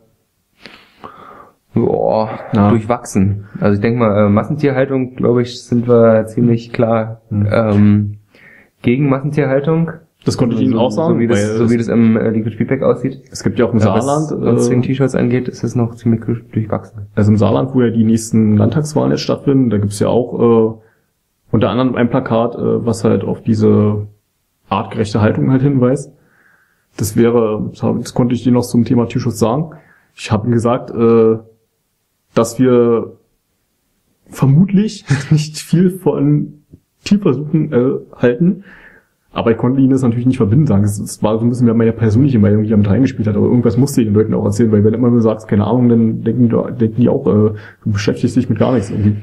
durchwachsen. Also ich denke mal, Massentierhaltung, glaube ich, sind wir ziemlich klar gegen Massentierhaltung. Das konnte ich Ihnen auch sagen. So wie das im Liquid Feedback aussieht. Es gibt ja auch im Saarland, was den T-Shirts angeht, ist es noch ziemlich durchwachsen. Also im Saarland, wo ja die nächsten Landtagswahlen jetzt stattfinden, da gibt's ja auch unter anderem ein Plakat, was halt auf diese artgerechte Haltung halt hinweist. Das konnte ich Ihnen noch zum Thema Tierschutz sagen. Ich habe Ihnen gesagt, dass wir vermutlich nicht viel von Tierversuchen halten, aber ich konnte Ihnen das natürlich nicht verbinden sagen. Es war so ein bisschen mehr meine persönliche Meinung, die damit reingespielt hat, aber irgendwas musste ich den Leuten auch erzählen, weil wenn du immer nur sagst, keine Ahnung, dann denken die auch, du beschäftigst dich mit gar nichts irgendwie.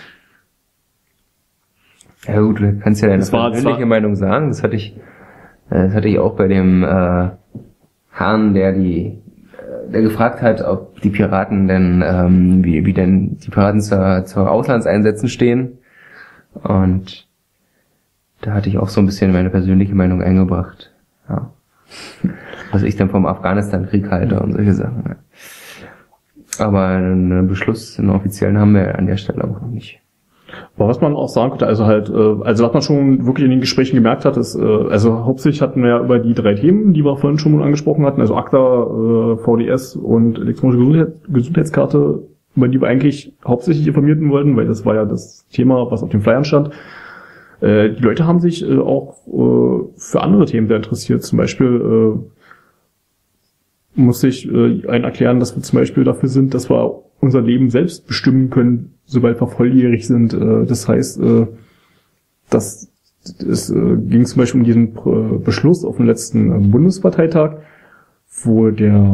Ja gut, du kannst ja deine persönliche Meinung sagen. Das hatte ich auch bei dem Herrn, der gefragt hat, ob die Piraten denn, wie denn die Piraten zur Auslandseinsätzen stehen. Und da hatte ich auch so ein bisschen meine persönliche Meinung eingebracht. Ja. Was ich dann vom Afghanistan-Krieg halte und solche Sachen. Ja. Aber einen Beschluss, einen offiziellen, haben wir an der Stelle auch noch nicht. Aber was man auch sagen könnte, also was man schon wirklich in den Gesprächen gemerkt hat, ist, also hauptsächlich hatten wir ja über die 3 Themen, die wir vorhin schon mal angesprochen hatten, also ACTA, VDS und elektronische Gesundheitskarte, über die wir eigentlich hauptsächlich informieren wollten, weil das war ja das Thema, was auf dem Flyern stand. Die Leute haben sich auch für andere Themen sehr interessiert. Zum Beispiel muss ich einen erklären, dass wir zum Beispiel dafür sind, dass wir unser Leben selbst bestimmen können, sobald wir volljährig sind. Das heißt, es ging zum Beispiel um diesen Beschluss auf dem letzten Bundesparteitag, wo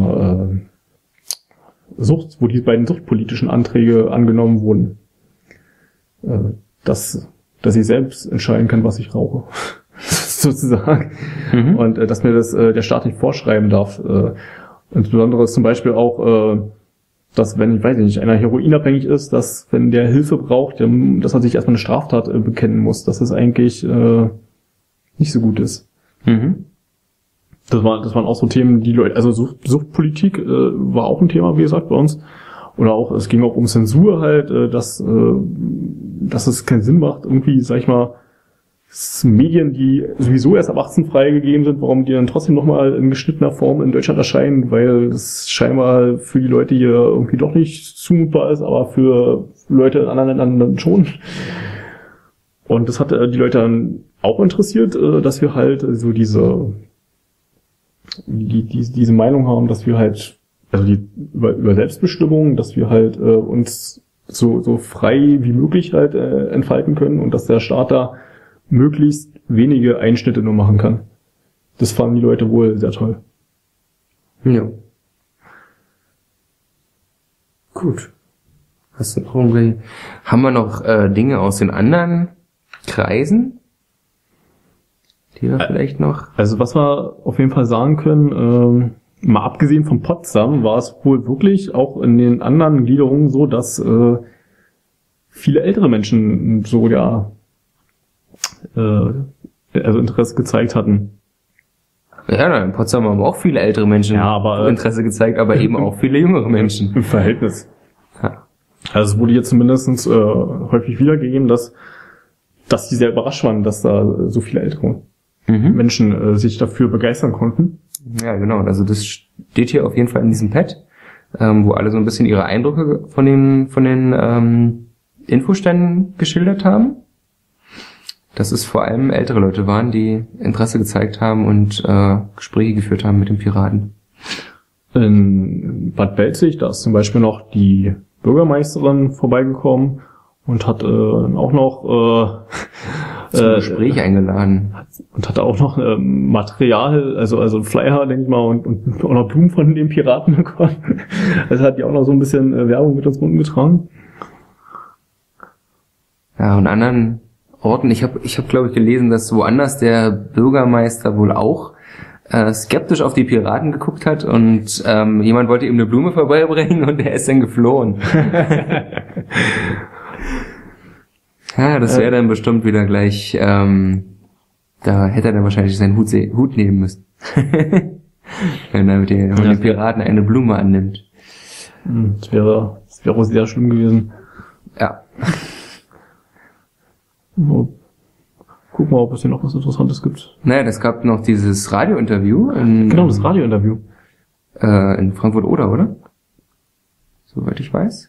wo die beiden suchtpolitischen Anträge angenommen wurden, dass ich selbst entscheiden kann, was ich rauche, sozusagen, und dass mir das der Staat nicht vorschreiben darf. Insbesondere ist zum Beispiel auch, dass wenn, ich weiß nicht, einer heroinabhängig ist, dass wenn der Hilfe braucht, dass er sich erstmal eine Straftat bekennen muss, dass das eigentlich nicht so gut ist. Das waren auch so Themen, die Leute, also Suchtpolitik war auch ein Thema, wie gesagt, bei uns. Oder auch, es ging auch um Zensur halt, dass es keinen Sinn macht, irgendwie, sag ich mal, Medien, die sowieso erst ab 18 freigegeben sind, warum die dann trotzdem nochmal in geschnittener Form in Deutschland erscheinen, weil das scheinbar für die Leute hier irgendwie doch nicht zumutbar ist, aber für Leute in anderen Ländern dann schon. Und das hat die Leute dann auch interessiert, dass wir halt so diese Meinung haben, dass wir halt, also über Selbstbestimmung, dass wir halt uns so frei wie möglich halt entfalten können und dass der Staat da möglichst wenige Einschnitte nur machen kann. Das fanden die Leute wohl sehr toll. Ja. Gut. Hast du noch irgendwie, haben wir noch Dinge aus den anderen Kreisen, die wir vielleicht noch... Also was wir auf jeden Fall sagen können, mal abgesehen von Potsdam, war es wohl wirklich auch in den anderen Gliederungen so, dass viele ältere Menschen so also Interesse gezeigt hatten. Ja, in Potsdam haben auch viele ältere Menschen aber Interesse gezeigt, aber eben auch viele jüngere Menschen. Im Verhältnis. Ja. Also es wurde jetzt zumindest häufig wiedergegeben, dass die sehr überrascht waren, dass da so viele ältere Menschen sich dafür begeistern konnten. Ja, genau. Also das steht hier auf jeden Fall in diesem Pad, wo alle so ein bisschen ihre Eindrücke von den Infoständen geschildert haben. Dass es vor allem ältere Leute waren, die Interesse gezeigt haben und Gespräche geführt haben mit den Piraten. In Bad Belzig, da ist zum Beispiel noch die Bürgermeisterin vorbeigekommen und hat auch noch zum Gespräch eingeladen. Und hatte auch noch Material, also Flyer, denke ich mal, und auch noch Blumen von den Piraten bekommen. Also hat die auch noch so ein bisschen Werbung mit uns rumgetragen. Ja, und anderen Orten, ich hab glaube ich gelesen, dass woanders der Bürgermeister wohl auch skeptisch auf die Piraten geguckt hat und jemand wollte ihm eine Blume vorbeibringen und er ist dann geflohen. Ja, das wäre dann bestimmt wieder gleich, da hätte er dann wahrscheinlich seinen Hut nehmen müssen. Wenn er mit den Piraten eine Blume annimmt. Das wäre auch sehr schlimm gewesen. Ja. Guck mal, ob es hier noch was Interessantes gibt. Naja, es gab noch dieses Radiointerview. Genau, das Radiointerview. In Frankfurt-Oder, oder? Soweit ich weiß.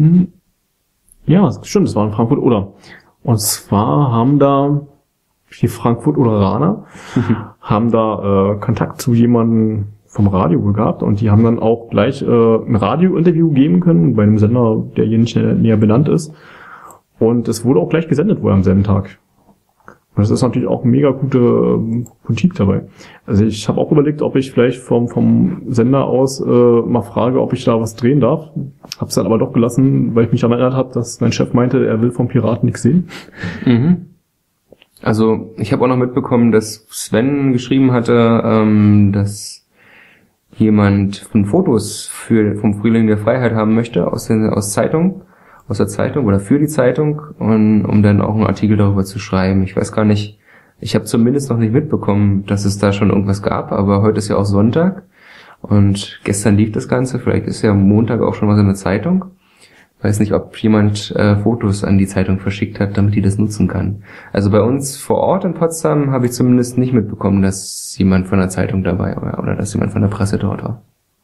Ja, das stimmt, das war in Frankfurt-Oder. Und zwar haben da die Frankfurt-Oderaner haben da Kontakt zu jemandem vom Radio gehabt und die haben dann auch gleich ein Radiointerview geben können bei einem Sender, der hier nicht näher benannt ist. Und es wurde auch gleich gesendet wohl am selben Tag. Und das ist natürlich auch eine mega gute Politik dabei. Also ich habe auch überlegt, ob ich vielleicht vom Sender aus mal frage, ob ich da was drehen darf. Hab's dann aber doch gelassen, weil ich mich daran erinnert habe, dass mein Chef meinte, er will vom Piraten nichts sehen. Mhm. Also ich habe auch noch mitbekommen, dass Sven geschrieben hatte, dass jemand von Fotos vom Frühling der Freiheit haben möchte aus der Zeitung oder für die Zeitung, und um dann auch einen Artikel darüber zu schreiben. Ich weiß gar nicht, ich habe zumindest noch nicht mitbekommen, dass es da schon irgendwas gab, aber heute ist ja auch Sonntag und gestern lief das Ganze, vielleicht ist ja Montag auch schon was in der Zeitung. Weiß nicht, ob jemand Fotos an die Zeitung verschickt hat, damit die das nutzen kann. Also bei uns vor Ort in Potsdam habe ich zumindest nicht mitbekommen, dass jemand von der Zeitung dabei war oder dass jemand von der Presse dort war.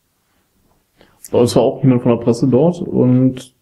Bei uns war auch jemand von der Presse dort und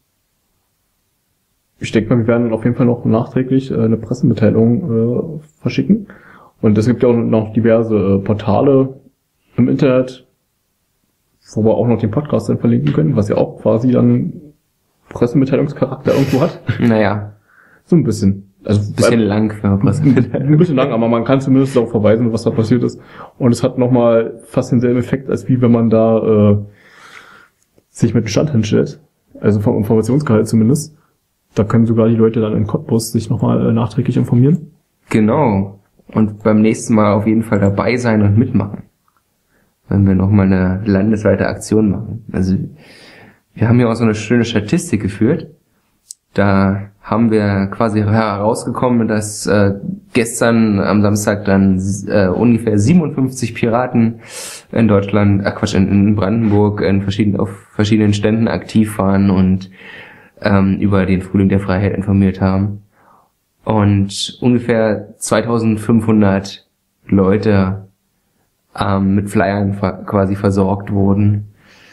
ich denke mal, wir werden auf jeden Fall noch nachträglich eine Pressemitteilung verschicken. Und es gibt ja auch noch diverse Portale im Internet, wo wir auch noch den Podcast dann verlinken können, was ja auch quasi dann Pressemitteilungscharakter irgendwo hat. Naja. So ein bisschen. Also ein bisschen lang für eine Pressemitteilung. Ein bisschen lang, aber man kann zumindest darauf verweisen, was da passiert ist. Und es hat nochmal fast denselben Effekt, als wie wenn man da sich mit dem Stand hinstellt. Also vom Informationsgehalt zumindest. Da können sogar die Leute dann in Cottbus sich nochmal nachträglich informieren. Genau. Und beim nächsten Mal auf jeden Fall dabei sein und mitmachen. Wenn wir nochmal eine landesweite Aktion machen. Also wir haben ja auch so eine schöne Statistik geführt. Da haben wir quasi herausgekommen, dass gestern am Samstag dann ungefähr 57 Piraten in Deutschland, in Brandenburg auf verschiedenen Ständen aktiv waren und über den Frühling der Freiheit informiert haben. Und ungefähr 2500 Leute mit Flyern quasi versorgt wurden.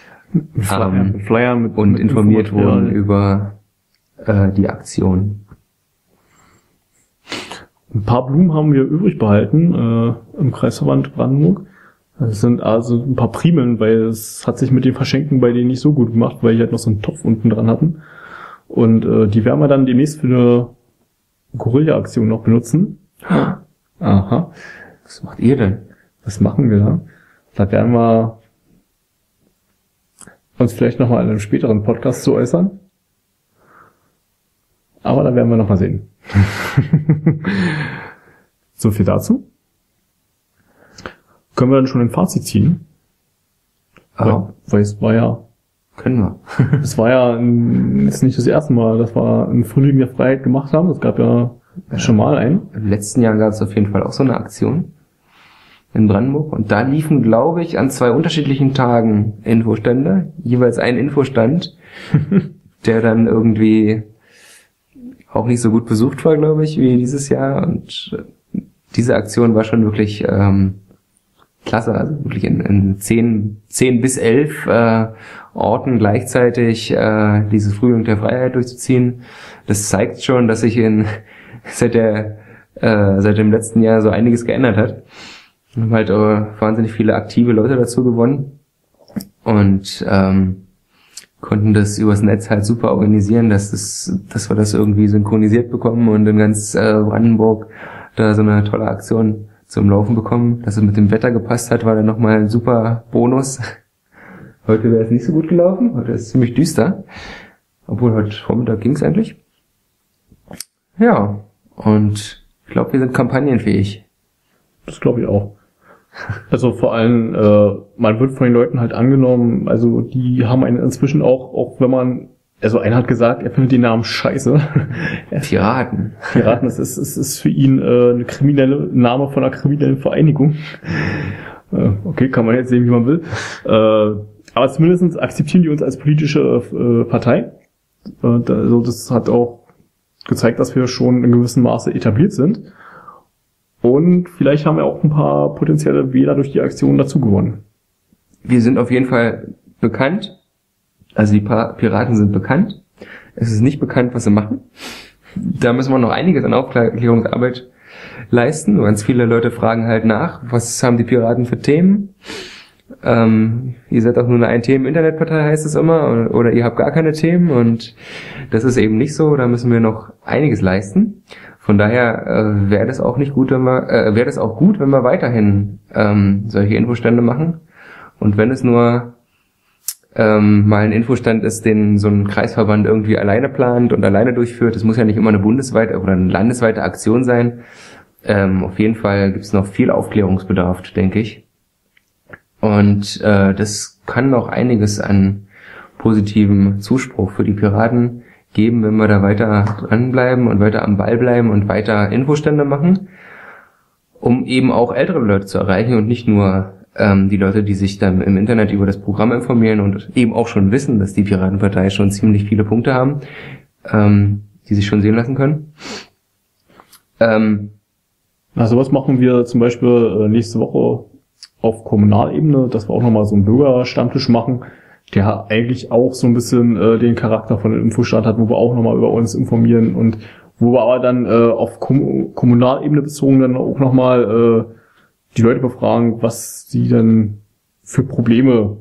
Flyern und informiert wurden über die Aktion. Ein paar Blumen haben wir übrig behalten im Kreisverband Brandenburg. Das sind also ein paar Primeln, weil es hat sich mit den Verschenken bei denen nicht so gut gemacht, weil die halt noch so einen Topf unten dran hatten. Und die werden wir dann demnächst für eine Guerilla-Aktion noch benutzen. Aha. Was macht ihr denn? Was machen wir da? Da werden wir uns vielleicht nochmal in einem späteren Podcast zu äußern. Aber da werden wir nochmal sehen. So viel dazu. Können wir dann schon ein Fazit ziehen? Weil es war ja... Können wir. Es war ja jetzt nicht das erste Mal, dass wir einen Frühling der Freiheit gemacht haben. Es gab ja schon mal einen. Im letzten Jahr gab es auf jeden Fall auch so eine Aktion in Brandenburg. Und da liefen, glaube ich, an 2 unterschiedlichen Tagen Infostände. Jeweils ein Infostand. der dann irgendwie auch nicht so gut besucht war, glaube ich, wie dieses Jahr. Und diese Aktion war schon wirklich klasse, also wirklich in 10 bis 11 Orten gleichzeitig dieses Frühling der Freiheit durchzuziehen. Das zeigt schon, dass sich seit dem letzten Jahr so einiges geändert hat. Wir haben halt wahnsinnig viele aktive Leute dazu gewonnen und konnten das übers Netz halt super organisieren, dass wir das irgendwie synchronisiert bekommen und in ganz Brandenburg da so eine tolle Aktion zum Laufen bekommen. Dass es mit dem Wetter gepasst hat, war dann nochmal ein super Bonus. Heute wäre es nicht so gut gelaufen, heute ist es ziemlich düster, obwohl heute Vormittag ging es eigentlich. Ja, und ich glaube, wir sind kampagnenfähig. Das glaube ich auch. Also vor allem, man wird von den Leuten halt angenommen, also die haben einen inzwischen auch wenn man, also einer hat gesagt, er findet den Namen scheiße. Piraten. Piraten, das ist für ihn eine kriminelle Name von einer kriminellen Vereinigung. Okay, kann man jetzt sehen, wie man will. Aber zumindest akzeptieren die uns als politische Partei. Also das hat auch gezeigt, dass wir schon in gewissem Maße etabliert sind. Und vielleicht haben wir auch ein paar potenzielle Wähler durch die Aktion dazu gewonnen. Wir sind auf jeden Fall bekannt. Also die Piraten sind bekannt. Es ist nicht bekannt, was sie machen. Da müssen wir noch einiges an Aufklärungsarbeit leisten. Ganz viele Leute fragen halt nach, was haben die Piraten für Themen? Ihr seid auch nur eine Ein-Themen-Internetpartei, heißt es immer, oder ihr habt gar keine Themen, und das ist eben nicht so. Da müssen wir noch einiges leisten. Von daher wäre das auch gut, wenn wir weiterhin solche Infostände machen. Und wenn es nur mal ein Infostand ist, den so ein Kreisverband irgendwie alleine plant und alleine durchführt, das muss ja nicht immer eine bundesweite oder eine landesweite Aktion sein. Auf jeden Fall gibt es noch viel Aufklärungsbedarf, denke ich. Und das kann noch einiges an positivem Zuspruch für die Piraten geben, wenn wir da weiter dranbleiben und weiter am Ball bleiben und weiter Infostände machen, um eben auch ältere Leute zu erreichen und nicht nur die Leute, die sich dann im Internet über das Programm informieren und eben auch schon wissen, dass die Piratenpartei schon ziemlich viele Punkte haben, die sich schon sehen lassen können. Also was machen wir zum Beispiel nächste Woche auf Kommunalebene, dass wir auch nochmal so einen Bürgerstammtisch machen, der eigentlich auch so ein bisschen den Charakter von einem Infostand hat, wo wir auch nochmal über uns informieren und wo wir aber dann auf Kommunalebene bezogen dann auch nochmal die Leute befragen, was sie denn für Probleme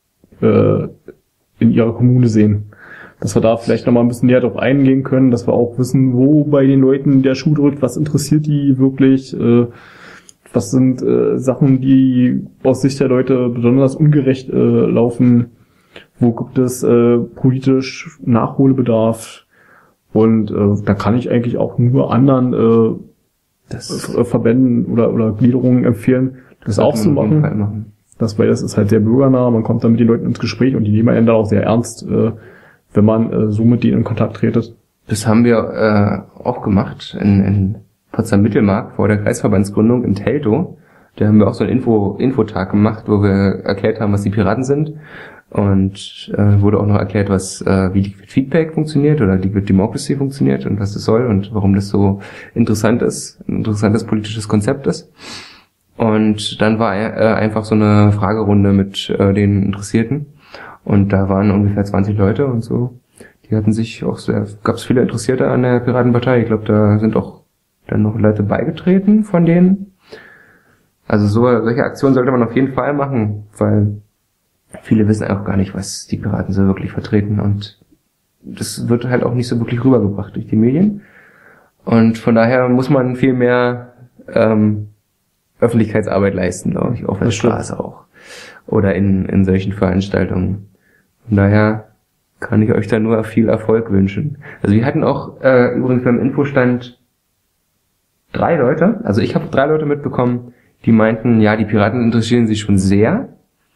in ihrer Kommune sehen. Dass wir da vielleicht nochmal ein bisschen näher drauf eingehen können, dass wir auch wissen, wo bei den Leuten der Schuh drückt, was interessiert die wirklich, was sind Sachen, die aus Sicht der Leute besonders ungerecht laufen, wo gibt es politisch Nachholbedarf, und da kann ich eigentlich auch nur anderen Verbänden oder Gliederungen empfehlen, das auch zu machen. Das ist halt sehr bürgernah, man kommt dann mit den Leuten ins Gespräch und die nehmen einen dann auch sehr ernst, wenn man so mit denen in Kontakt tretet. Das haben wir auch gemacht in Potsdam-Mittelmark vor der Kreisverbandsgründung in Teltow. Da haben wir auch so einen Infotag gemacht, wo wir erklärt haben, was die Piraten sind. Und wurde auch noch erklärt, wie Liquid Feedback funktioniert oder Liquid Democracy funktioniert und was das soll und warum das so ein interessantes politisches Konzept ist. Und dann war einfach so eine Fragerunde mit den Interessierten. Und da waren ungefähr 20 Leute und so. Die hatten sich auch gab es viele Interessierte an der Piratenpartei. Ich glaube, da sind auch dann noch Leute beigetreten von denen. Also solche Aktionen sollte man auf jeden Fall machen, weil viele wissen auch gar nicht, was die Piraten so wirklich vertreten, und das wird halt auch nicht so wirklich rübergebracht durch die Medien. Und von daher muss man viel mehr Öffentlichkeitsarbeit leisten, glaube ich, auf der Straße auch. Oder in solchen Veranstaltungen. Von daher kann ich euch da nur viel Erfolg wünschen. Also wir hatten auch übrigens beim Infostand 3 Leute, also ich habe 3 Leute mitbekommen, die meinten, ja, die Piraten interessieren sich schon sehr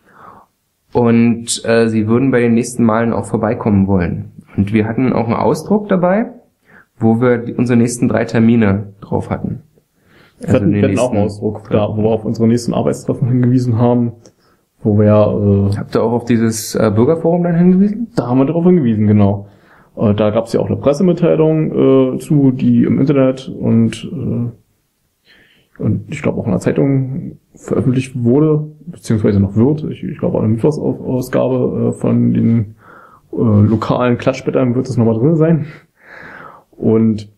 und sie würden bei den nächsten Malen auch vorbeikommen wollen. Und wir hatten auch einen Ausdruck dabei, wo wir unsere nächsten 3 Termine drauf hatten. Also wir hatten auch einen Ausdruck, da, wo wir auf unsere nächsten Arbeitstreffen hingewiesen haben, wo wir... Habt ihr auch auf dieses Bürgerforum dann hingewiesen? Da haben wir darauf hingewiesen, genau. Da gab es ja auch eine Pressemitteilung zu, die im Internet und ich glaube auch in der Zeitung veröffentlicht wurde, beziehungsweise noch wird. Ich glaube auch eine Mittwochsausgabe von den lokalen Klatschblättern wird das nochmal drin sein. Und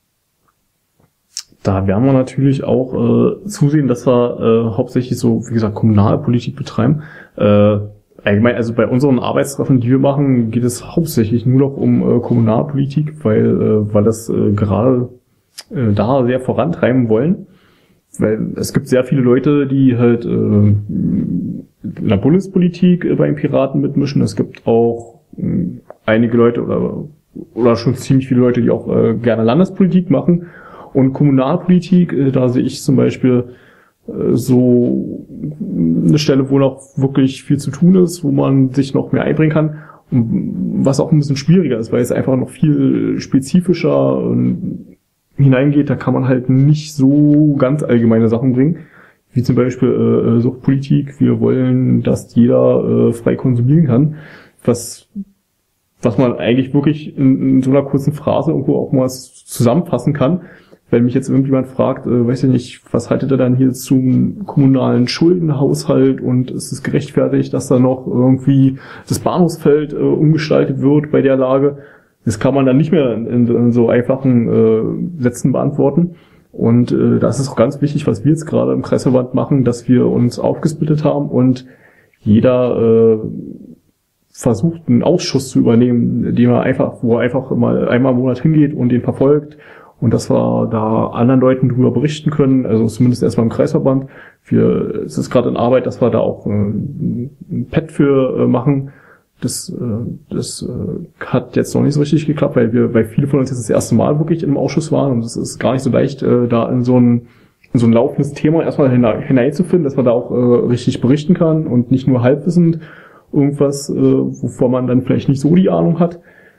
da werden wir natürlich auch zusehen, dass wir hauptsächlich so, wie gesagt, Kommunalpolitik betreiben. Allgemein, also bei unseren Arbeitstreffen, die wir machen, geht es hauptsächlich nur noch um Kommunalpolitik, weil das gerade da sehr vorantreiben wollen. Weil es gibt sehr viele Leute, die halt in der Bundespolitik bei den Piraten mitmischen. Es gibt auch einige Leute oder schon ziemlich viele Leute, die auch gerne Landespolitik machen. Und Kommunalpolitik, da sehe ich zum Beispiel so eine Stelle, wo noch wirklich viel zu tun ist, wo man sich noch mehr einbringen kann. Und was auch ein bisschen schwieriger ist, weil es einfach noch viel spezifischer hineingeht, da kann man halt nicht so ganz allgemeine Sachen bringen, wie zum Beispiel Suchtpolitik. Wir wollen, dass jeder frei konsumieren kann, was man eigentlich wirklich in so einer kurzen Phrase irgendwo auch mal zusammenfassen kann. Wenn mich jetzt irgendjemand fragt, weiß ich nicht, was haltet ihr dann hier zum kommunalen Schuldenhaushalt und ist es gerechtfertigt, dass da noch irgendwie das Bahnhofsfeld umgestaltet wird bei der Lage? Das kann man dann nicht mehr in so einfachen Sätzen beantworten. Und das ist auch ganz wichtig, was wir jetzt gerade im Kreisverband machen, dass wir uns aufgesplittet haben und jeder versucht, einen Ausschuss zu übernehmen, wo er einfach mal einmal im Monat hingeht und den verfolgt und dass wir da anderen Leuten drüber berichten können, also zumindest erstmal im Kreisverband. Es ist gerade in Arbeit, dass wir da auch ein Pad für machen. Das hat jetzt noch nicht so richtig geklappt, weil viele von uns jetzt das erste Mal wirklich im Ausschuss waren und es ist gar nicht so leicht, da in so ein laufendes Thema erstmal hineinzufinden, dass man da auch richtig berichten kann und nicht nur halbwissend irgendwas, wovon man dann vielleicht nicht so die Ahnung hat.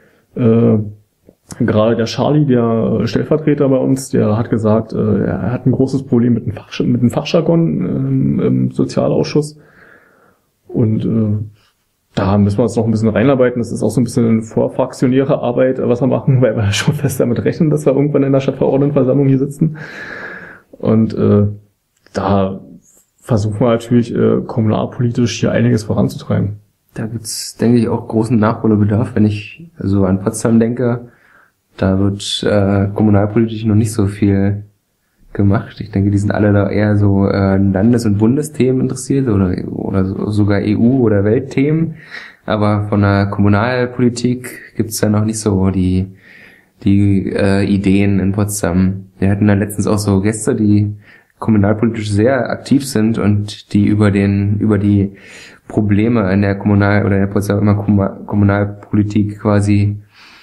Gerade der Charlie, der Stellvertreter bei uns, der hat gesagt, er hat ein großes Problem mit dem Fachjargon im Sozialausschuss und da müssen wir uns noch ein bisschen reinarbeiten. Das ist auch so ein bisschen eine vorfraktionäre Arbeit, was wir machen, weil wir schon fest damit rechnen, dass wir irgendwann in der Stadtverordnetenversammlung hier sitzen. Und da versuchen wir natürlich kommunalpolitisch hier einiges voranzutreiben. Da gibt's, denke ich, auch großen Nachholbedarf, wenn ich so an Potsdam denke. Da wird kommunalpolitisch noch nicht so viel gemacht. Ich denke, die sind alle da eher so Landes- und Bundesthemen interessiert oder sogar EU- oder Weltthemen. Aber von der Kommunalpolitik gibt's da noch nicht so die Ideen in Potsdam. Wir hatten da letztens auch so Gäste, die kommunalpolitisch sehr aktiv sind und die über die Probleme in der in der Potsdamer Kommunalpolitik quasi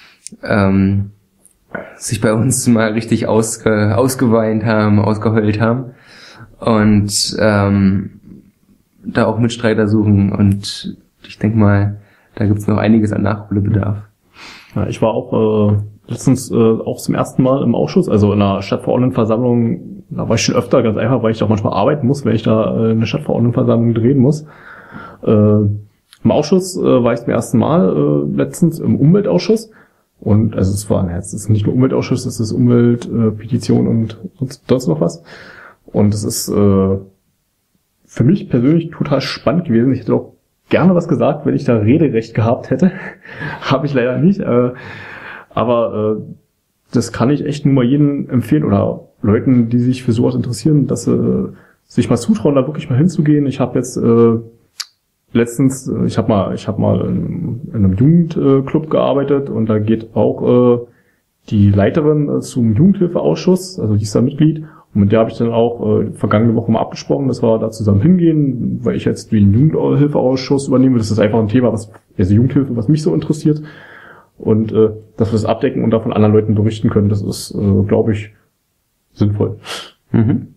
sich bei uns mal richtig ausgeweint haben, ausgeheult haben und da auch Mitstreiter suchen und ich denke mal, da gibt's noch einiges an Nachholbedarf. Ja, ich war auch letztens auch zum ersten Mal im Ausschuss, also in einer Stadtverordnetenversammlung, da war ich schon öfter, ganz einfach, weil ich auch manchmal arbeiten muss, wenn ich da eine Stadtverordnetenversammlung drehen muss. Im Ausschuss war ich zum ersten Mal letztens im Umweltausschuss. Und also es ist nicht nur Umweltausschuss, es ist Umwelt, Petition und sonst noch was. Und es ist für mich persönlich total spannend gewesen. Ich hätte auch gerne was gesagt, wenn ich da Rederecht gehabt hätte. Habe ich leider nicht. Aber das kann ich echt nur mal jedem empfehlen oder Leuten, die sich für sowas interessieren, dass sie sich mal zutrauen, da wirklich mal hinzugehen. Ich habe jetzt letztens, ich habe mal in einem Jugendclub gearbeitet und da geht auch die Leiterin zum Jugendhilfeausschuss, also die ist da Mitglied und mit der habe ich dann auch vergangene Woche mal abgesprochen, dass wir da zusammen hingehen, weil ich jetzt den Jugendhilfeausschuss übernehme. Das ist einfach ein Thema, also Jugendhilfe, was mich so interessiert und dass wir das abdecken und davon anderen Leuten berichten können, das ist, glaube ich, sinnvoll. Mhm.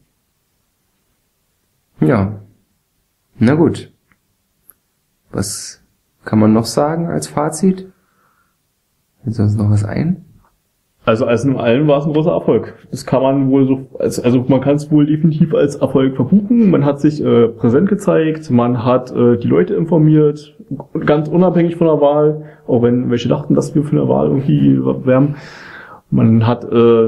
Ja, na gut. Was kann man noch sagen als Fällt uns noch was ein? Also in allem war es ein großer Erfolg. Das kann man wohl so, also man kann es wohl definitiv als Erfolg verbuchen. Man hat sich präsent gezeigt, man hat die Leute informiert, ganz unabhängig von der Wahl, auch wenn welche dachten, dass wir für eine Wahl irgendwie wärmen. Man hat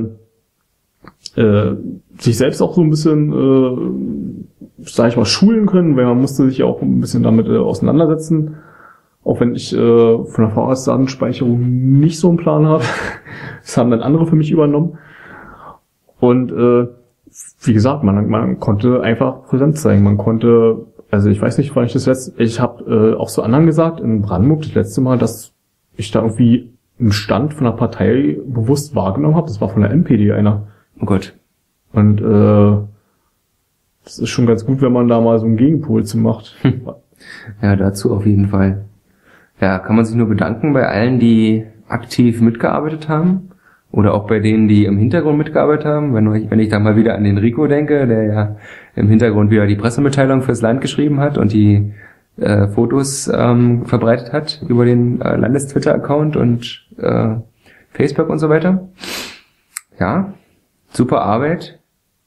sich selbst auch so ein bisschen, sag ich mal, schulen können, weil man musste sich auch ein bisschen damit auseinandersetzen. Auch wenn ich von der VHS-Datenspeicherung nicht so einen Plan habe. Das haben dann andere für mich übernommen. Und wie gesagt, man konnte einfach präsent zeigen. Man konnte, also ich weiß nicht, wann ich habe auch so anderen gesagt, in Brandenburg das letzte Mal, dass ich da irgendwie einen Stand von der Partei bewusst wahrgenommen habe. Das war von der NPD einer. Oh Gott. Und das ist schon ganz gut, wenn man da mal so einen Gegenpol zu macht. Ja, dazu auf jeden Fall. Ja, kann man sich nur bedanken bei allen, die aktiv mitgearbeitet haben oder auch bei denen, die im Hintergrund mitgearbeitet haben. Wenn ich da mal wieder an den Rico denke, der ja im Hintergrund wieder die Pressemitteilung fürs Land geschrieben hat und die Fotos verbreitet hat über den Landes-Twitter-Account und Facebook und so weiter. Ja, super Arbeit.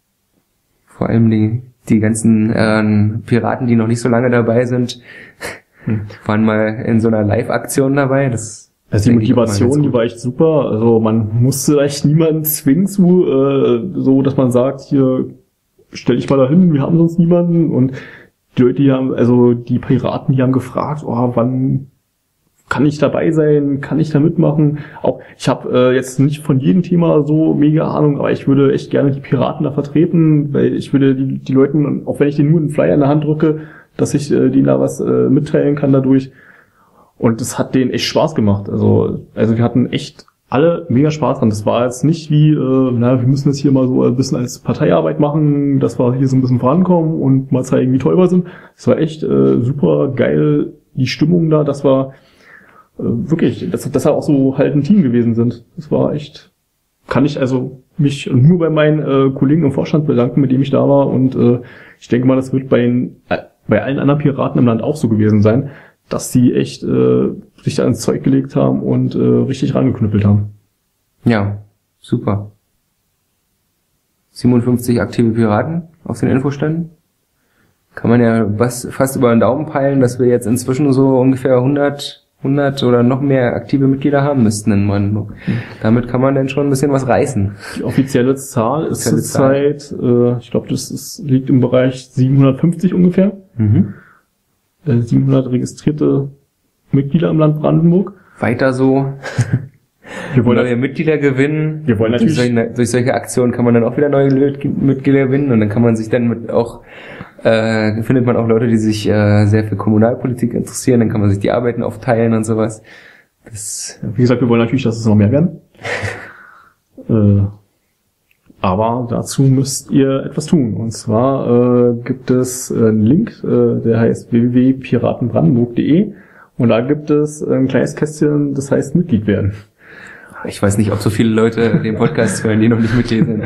Vor allem die ganzen Piraten, die noch nicht so lange dabei sind, waren mal in so einer Live-Aktion dabei. Also die Motivation, die war echt super. Also man musste echt niemanden zwingen so dass man sagt, hier, stell dich mal dahin, wir haben sonst niemanden. Und die Leute, die Piraten, die haben gefragt, wann kann ich dabei sein, kann ich da mitmachen? Auch ich habe jetzt nicht von jedem Thema so mega Ahnung, aber ich würde echt gerne die Piraten da vertreten, weil ich würde die Leuten, auch wenn ich denen nur einen Flyer in der Hand drücke, dass ich denen da was mitteilen kann dadurch. Und das hat denen echt Spaß gemacht. Also wir hatten echt alle mega Spaß dran. Das war jetzt nicht wie, wir müssen jetzt hier mal so ein bisschen als Parteiarbeit machen, dass wir hier so ein bisschen vorankommen und mal zeigen, wie toll wir sind. Das war echt super geil, die Stimmung da, dass wir wirklich, dass wir auch so halt ein Team gewesen sind. Das war echt, kann ich also mich nur bei meinen Kollegen im Vorstand bedanken, mit dem ich da war. Und ich denke mal, das wird bei allen anderen Piraten im Land auch so gewesen sein, dass die echt sich da ins Zeug gelegt haben und richtig rangeknüppelt haben. Ja, super. 57 aktive Piraten auf den Infoständen. Kann man ja fast über den Daumen peilen, dass wir jetzt inzwischen so ungefähr 100 oder noch mehr aktive Mitglieder haben müssten in Brandenburg. Damit kann man dann schon ein bisschen was reißen. Die offizielle Zahl ist zurzeit, ich glaube, liegt im Bereich 750 ungefähr. 700 registrierte Mitglieder im Land Brandenburg. Weiter so. Wir wollen neue Mitglieder gewinnen. Wir wollen natürlich durch solche Aktionen kann man dann auch wieder neue Mitglieder gewinnen und dann kann man sich dann findet man auch Leute, die sich sehr für Kommunalpolitik interessieren, dann kann man sich die Arbeiten aufteilen und sowas. Wie gesagt, wir wollen natürlich, dass es noch mehr werden. Aber dazu müsst ihr etwas tun. Und zwar gibt es einen Link, der heißt www.piratenbrandenburg.de und da gibt es ein kleines Kästchen, das heißt Mitglied werden. Ich weiß nicht, ob so viele Leute den Podcast hören, die noch nicht Mitglied sind.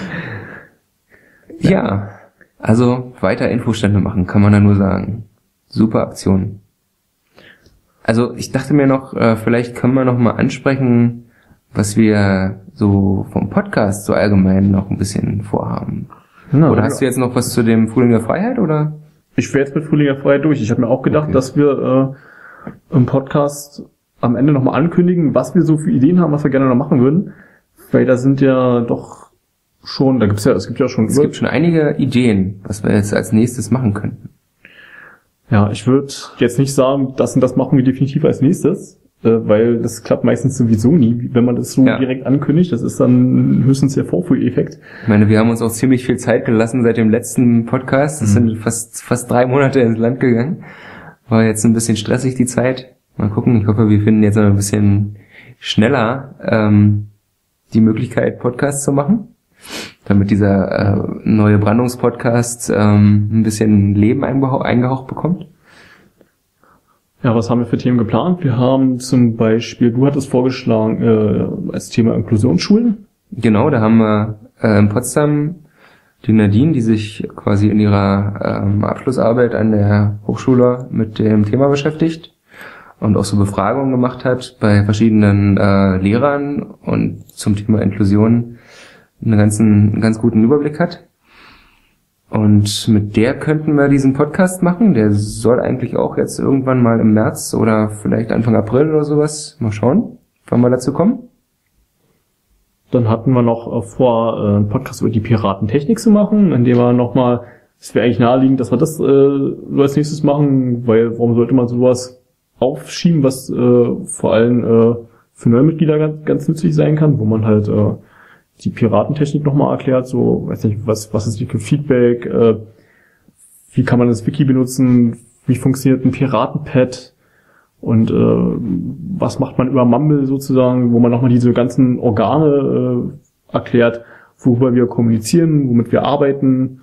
Ja, also weiter Infostände machen, kann man da nur sagen. Super Aktion. Also ich dachte mir noch, vielleicht können wir noch mal ansprechen, was wir so vom Podcast so allgemein noch ein bisschen vorhaben. Oder hast du jetzt noch was zu dem Frühling der Freiheit, oder? Ich wäre jetzt mit Frühling der Freiheit durch. Ich habe mir auch gedacht, dass wir im Podcast am Ende nochmal ankündigen, was wir so für Ideen haben, was wir gerne noch machen würden. Weil da sind ja doch schon, es gibt schon einige Ideen, was wir jetzt als nächstes machen könnten. Ja, ich würde jetzt nicht sagen, das und das machen wir definitiv als nächstes, weil das klappt meistens sowieso nie, wenn man das so direkt ankündigt. Das ist dann höchstens der Vorführeffekt. Ich meine, wir haben uns auch ziemlich viel Zeit gelassen seit dem letzten Podcast. Das sind fast 3 Monate ins Land gegangen. War jetzt ein bisschen stressig die Zeit. Mal gucken, ich hoffe, wir finden jetzt noch ein bisschen schneller die Möglichkeit, Podcasts zu machen, damit dieser neue Brandungspodcast ein bisschen Leben eingehaucht bekommt. Ja, was haben wir für Themen geplant? Wir haben zum Beispiel, du hattest vorgeschlagen, als Thema Inklusionsschulen. Genau, da haben wir in Potsdam die Nadine, die sich quasi in ihrer Abschlussarbeit an der Hochschule mit dem Thema beschäftigt. und auch so Befragungen gemacht hat bei verschiedenen Lehrern und zum Thema Inklusion einen ganz guten Überblick hat. Und mit der könnten wir diesen Podcast machen. Der soll eigentlich auch jetzt irgendwann mal im März oder vielleicht Anfang April oder sowas. Mal schauen, wann wir dazu kommen. Dann hatten wir noch vor, einen Podcast über die Piratentechnik zu machen, in dem wir nochmal, es wäre eigentlich naheliegend, dass wir das als nächstes machen, weil warum sollte man sowas aufschieben, was vor allem für neue Mitglieder ganz nützlich sein kann, wo man halt die Piratentechnik nochmal erklärt, so, weiß nicht, was ist die für Feedback, wie kann man das Wiki benutzen, wie funktioniert ein Piratenpad und was macht man über Mumble sozusagen, wo man nochmal diese ganzen Organe erklärt, worüber wir kommunizieren, womit wir arbeiten.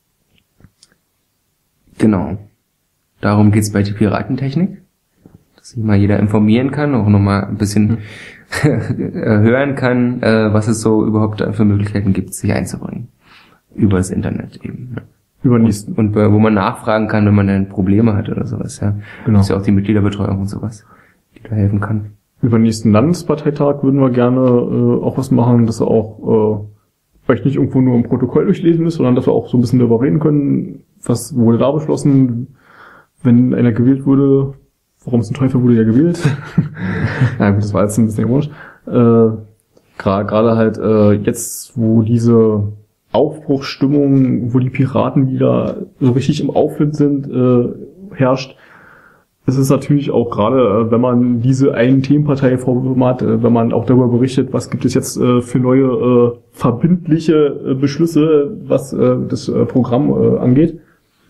Genau. Darum geht's bei der Piratentechnik. Dass sich mal jeder informieren kann, auch nochmal ein bisschen hören kann, was es so überhaupt für Möglichkeiten gibt, sich einzubringen. Über das Internet eben. Ne? Und wo man nachfragen kann, wenn man dann Probleme hat oder sowas, ja. Genau. Das ist ja auch die Mitgliederbetreuung und sowas, die da helfen kann. Über den nächsten Landesparteitag würden wir gerne auch was machen, dass wir auch vielleicht nicht irgendwo nur im Protokoll durchlesen ist, sondern dass wir auch so ein bisschen darüber reden können, was wurde da beschlossen, wenn einer gewählt wurde, warum zum Teufel wurde der gewählt? Ja gut, das war jetzt ein bisschen ironisch. Gerade halt jetzt, wo diese Aufbruchsstimmung, wo die Piraten wieder so richtig im Aufwind sind, herrscht, ist es natürlich auch gerade, wenn man diese einen Themenpartei vorbekommen hat, wenn man auch darüber berichtet, was gibt es jetzt für neue verbindliche Beschlüsse, was das Programm angeht.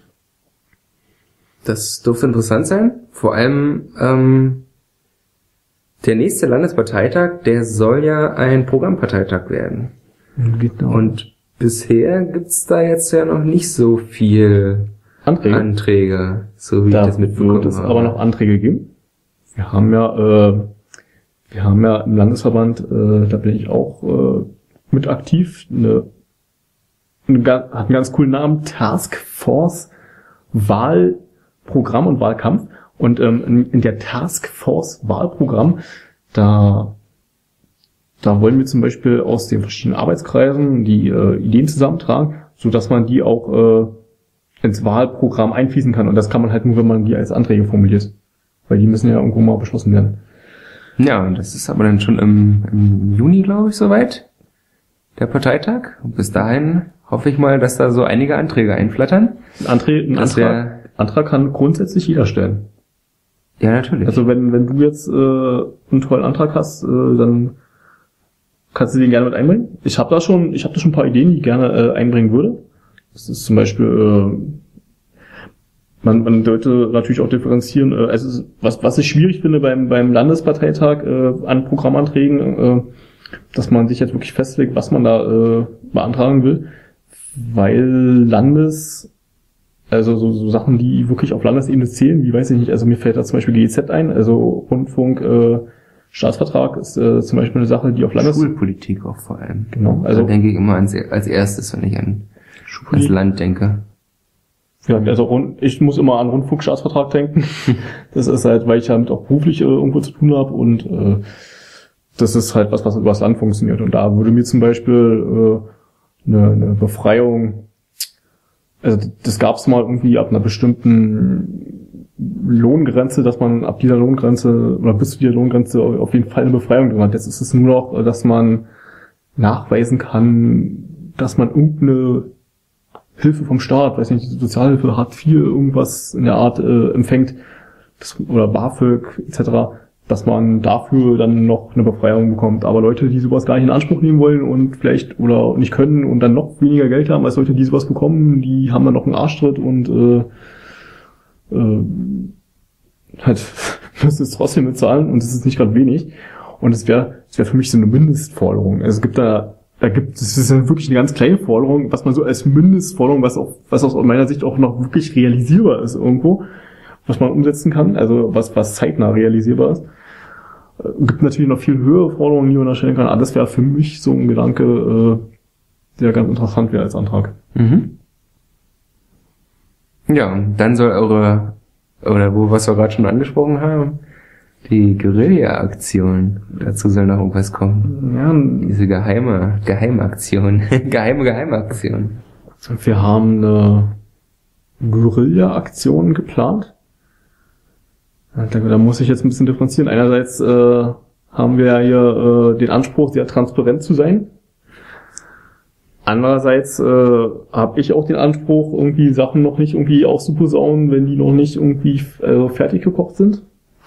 Das dürfte interessant sein. Vor allem der nächste Landesparteitag, der soll ja ein Programmparteitag werden. Genau. Und bisher gibt's da jetzt ja noch nicht so viel Anträge, so wie ich das mitbekommen habe. Wird es aber noch Anträge geben. Wir haben ja im Landesverband, da bin ich auch mit aktiv, hat einen ganz coolen Namen, Taskforce Wahlprogramm und Wahlkampf. Und in der Taskforce Wahlprogramm, da wollen wir zum Beispiel aus den verschiedenen Arbeitskreisen die Ideen zusammentragen, so dass man die auch ins Wahlprogramm einfließen kann. Und das kann man halt nur, wenn man die als Anträge formuliert. Weil die müssen ja irgendwo mal beschlossen werden. Ja, und das ist aber dann schon im Juni, glaube ich, soweit, der Parteitag. Und bis dahin hoffe ich mal, dass da so einige Anträge einflattern. Ein Antrag kann grundsätzlich jeder stellen. Ja, natürlich. Also wenn du jetzt einen tollen Antrag hast, dann kannst du den gerne mit einbringen. Ich habe da schon ein paar Ideen, die ich gerne einbringen würde. Das ist zum Beispiel, man sollte natürlich auch differenzieren, also was ich schwierig finde beim Landesparteitag an Programmanträgen, dass man sich jetzt wirklich festlegt, was man da beantragen will, weil also so Sachen, die wirklich auf Landesebene zählen, wie weiß ich nicht, also mir fällt da zum Beispiel GEZ ein, also Rundfunk, Staatsvertrag ist zum Beispiel eine Sache, die auf Schulpolitik auch vor allem. Genau. Also da denke ich immer als erstes, wenn ich ans Land denke. Ja, also ich muss immer an Rundfunk, Staatsvertrag denken. Das ist halt, weil ich damit auch beruflich irgendwo zu tun habe und das ist halt was über das Land funktioniert. Und da würde mir zum Beispiel eine Befreiung, also das gab es mal irgendwie ab einer bestimmten Lohngrenze, dass man ab dieser Lohngrenze oder bis zu dieser Lohngrenze auf jeden Fall eine Befreiung drin hat. Jetzt ist es nur noch, dass man nachweisen kann, dass man irgendeine Hilfe vom Staat, weiß nicht, Sozialhilfe, Hartz IV, irgendwas in der Art empfängt, oder BAföG etc., dass man dafür dann noch eine Befreiung bekommt. Aber Leute, die sowas gar nicht in Anspruch nehmen wollen und vielleicht oder nicht können und dann noch weniger Geld haben als Leute, die sowas bekommen, die haben dann noch einen Arschtritt und halt müssen es trotzdem bezahlen und es ist nicht gerade wenig. Und es wäre für mich so eine Mindestforderung. Also es ist wirklich eine ganz kleine Forderung, was man so als Mindestforderung, was aus meiner Sicht auch noch wirklich realisierbar ist irgendwo, was man umsetzen kann, also was zeitnah realisierbar ist. Gibt natürlich noch viel höhere Forderungen, die man da stellen kann, aber das wäre für mich so ein Gedanke, der ganz interessant wäre als Antrag. Mhm. Ja, dann soll was wir gerade schon angesprochen haben, Die Guerilla-Aktion. Dazu soll noch irgendwas kommen. Ja, Diese Geheimaktion. Geheime Aktion. also wir haben eine Guerilla-Aktion geplant. Da muss ich jetzt ein bisschen differenzieren. Einerseits haben wir ja hier den Anspruch, sehr transparent zu sein. Andererseits habe ich auch den Anspruch, irgendwie Sachen noch nicht irgendwie auszuposaunen, wenn die noch nicht irgendwie fertig gekocht sind.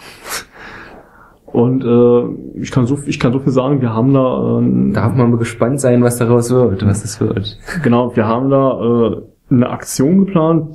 Und ich kann so viel sagen, wir haben da... Darf man mal gespannt sein, was daraus wird, was es wird. Genau, wir haben da eine Aktion geplant,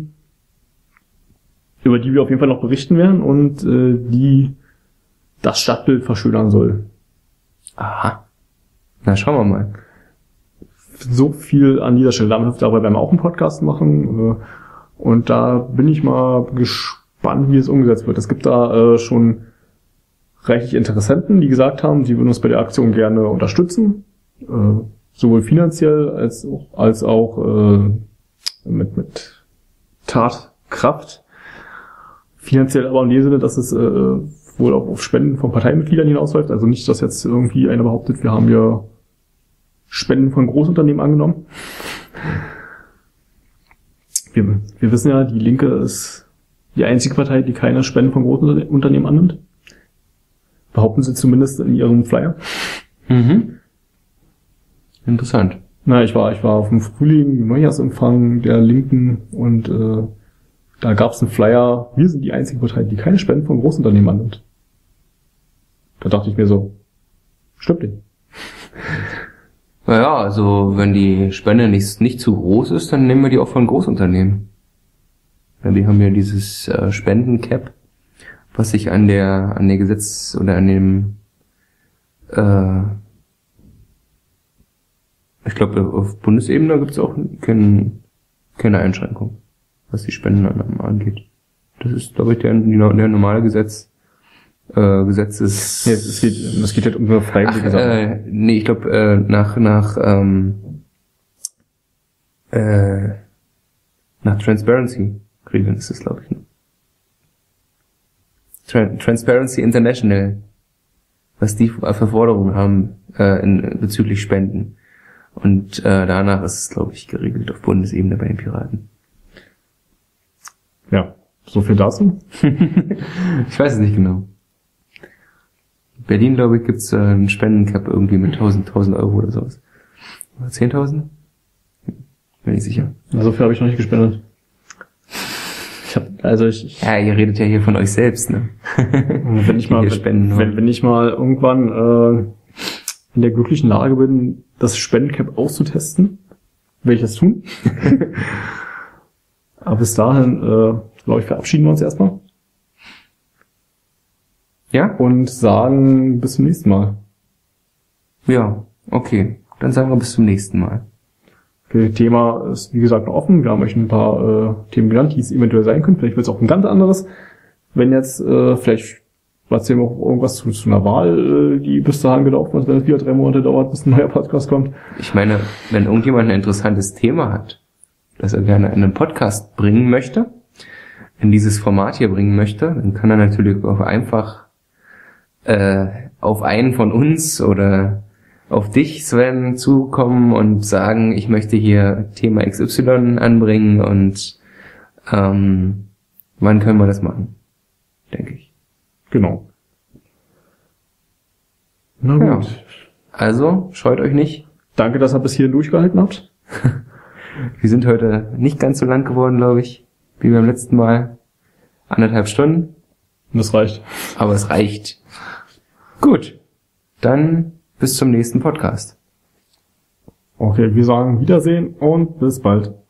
über die wir auf jeden Fall noch berichten werden und die das Stadtbild verschönern soll. Aha. Na, schauen wir mal. So viel an dieser Stelle. Dabei werden wir auch einen Podcast machen. Und da bin ich mal gespannt, wie es umgesetzt wird. Es gibt da schon reichlich Interessenten, die gesagt haben, sie würden uns bei der Aktion gerne unterstützen. Sowohl finanziell als auch mit Tatkraft. Finanziell aber in dem Sinne, dass es wohl auch auf Spenden von Parteimitgliedern hinausläuft. Also nicht, dass jetzt irgendwie einer behauptet, wir haben ja Spenden von Großunternehmen angenommen. Wir wissen ja, die Linke ist die einzige Partei, die keine Spenden von Großunternehmen annimmt. Behaupten sie zumindest in ihrem Flyer. Mhm. Interessant. Na, ich war auf dem Neujahrsempfang der Linken und da gab es einen Flyer, wir sind die einzige Partei, die keine Spenden von Großunternehmen annimmt. Da dachte ich mir so, stimmt nicht. Naja, also wenn die Spende nicht zu groß ist, dann nehmen wir die auch von Großunternehmen. Ja, wir haben ja dieses Spendencap, was sich an der Gesetz oder an dem ich glaube auf Bundesebene gibt es auch keine Einschränkung, was die Spenden angeht. Das ist, glaube ich, der normale Gesetz. Gesetzes. Ja, es geht halt um eine freiwillige Sache. Nee, ich glaube nach Transparency-Regeln ist es, glaube ich. Ne? Transparency International, was die für Forderungen haben bezüglich Spenden. Und danach ist es, glaube ich, geregelt auf Bundesebene bei den Piraten. Ja, so viel dazu. Ich weiß es nicht genau. In Berlin, glaube ich, gibt's einen Spendencap irgendwie mit 1000 Euro oder sowas. Oder 10.000? Bin ich sicher. So viel habe ich noch nicht gespendet. Ja, ihr redet ja hier von euch selbst, ne? Wenn ich mal irgendwann in der glücklichen Lage bin, das Spendencap auszutesten, werde ich das tun. Aber bis dahin, glaube ich, verabschieden wir uns erstmal. Ja? Und sagen bis zum nächsten Mal. Ja, okay. Dann sagen wir bis zum nächsten Mal. Okay, Thema ist, wie gesagt, noch offen. Wir haben euch ein paar Themen genannt, die es eventuell sein können. Vielleicht wird es auch ein ganz anderes. Wenn jetzt vielleicht erzählen wir auch irgendwas zu einer Wahl, die bis dahin gelaufen ist, wenn es wieder 3 Monate dauert, bis ein neuer Podcast kommt. Ich meine, wenn irgendjemand ein interessantes Thema hat, das er gerne in einen Podcast bringen möchte, in dieses Format hier bringen möchte, dann kann er natürlich auch einfach auf einen von uns oder auf dich, Sven, zukommen und sagen, ich möchte hier Thema XY anbringen und wann können wir das machen? Denke ich. Genau. Na gut. Ja. Also, scheut euch nicht. Danke, dass ihr bis hierhin durchgehalten habt. Wir sind heute nicht ganz so lang geworden, glaube ich, wie beim letzten Mal. 1,5 Stunden. Und das reicht. Aber es reicht. Gut. Dann bis zum nächsten Podcast. Okay, wir sagen Wiedersehen und bis bald.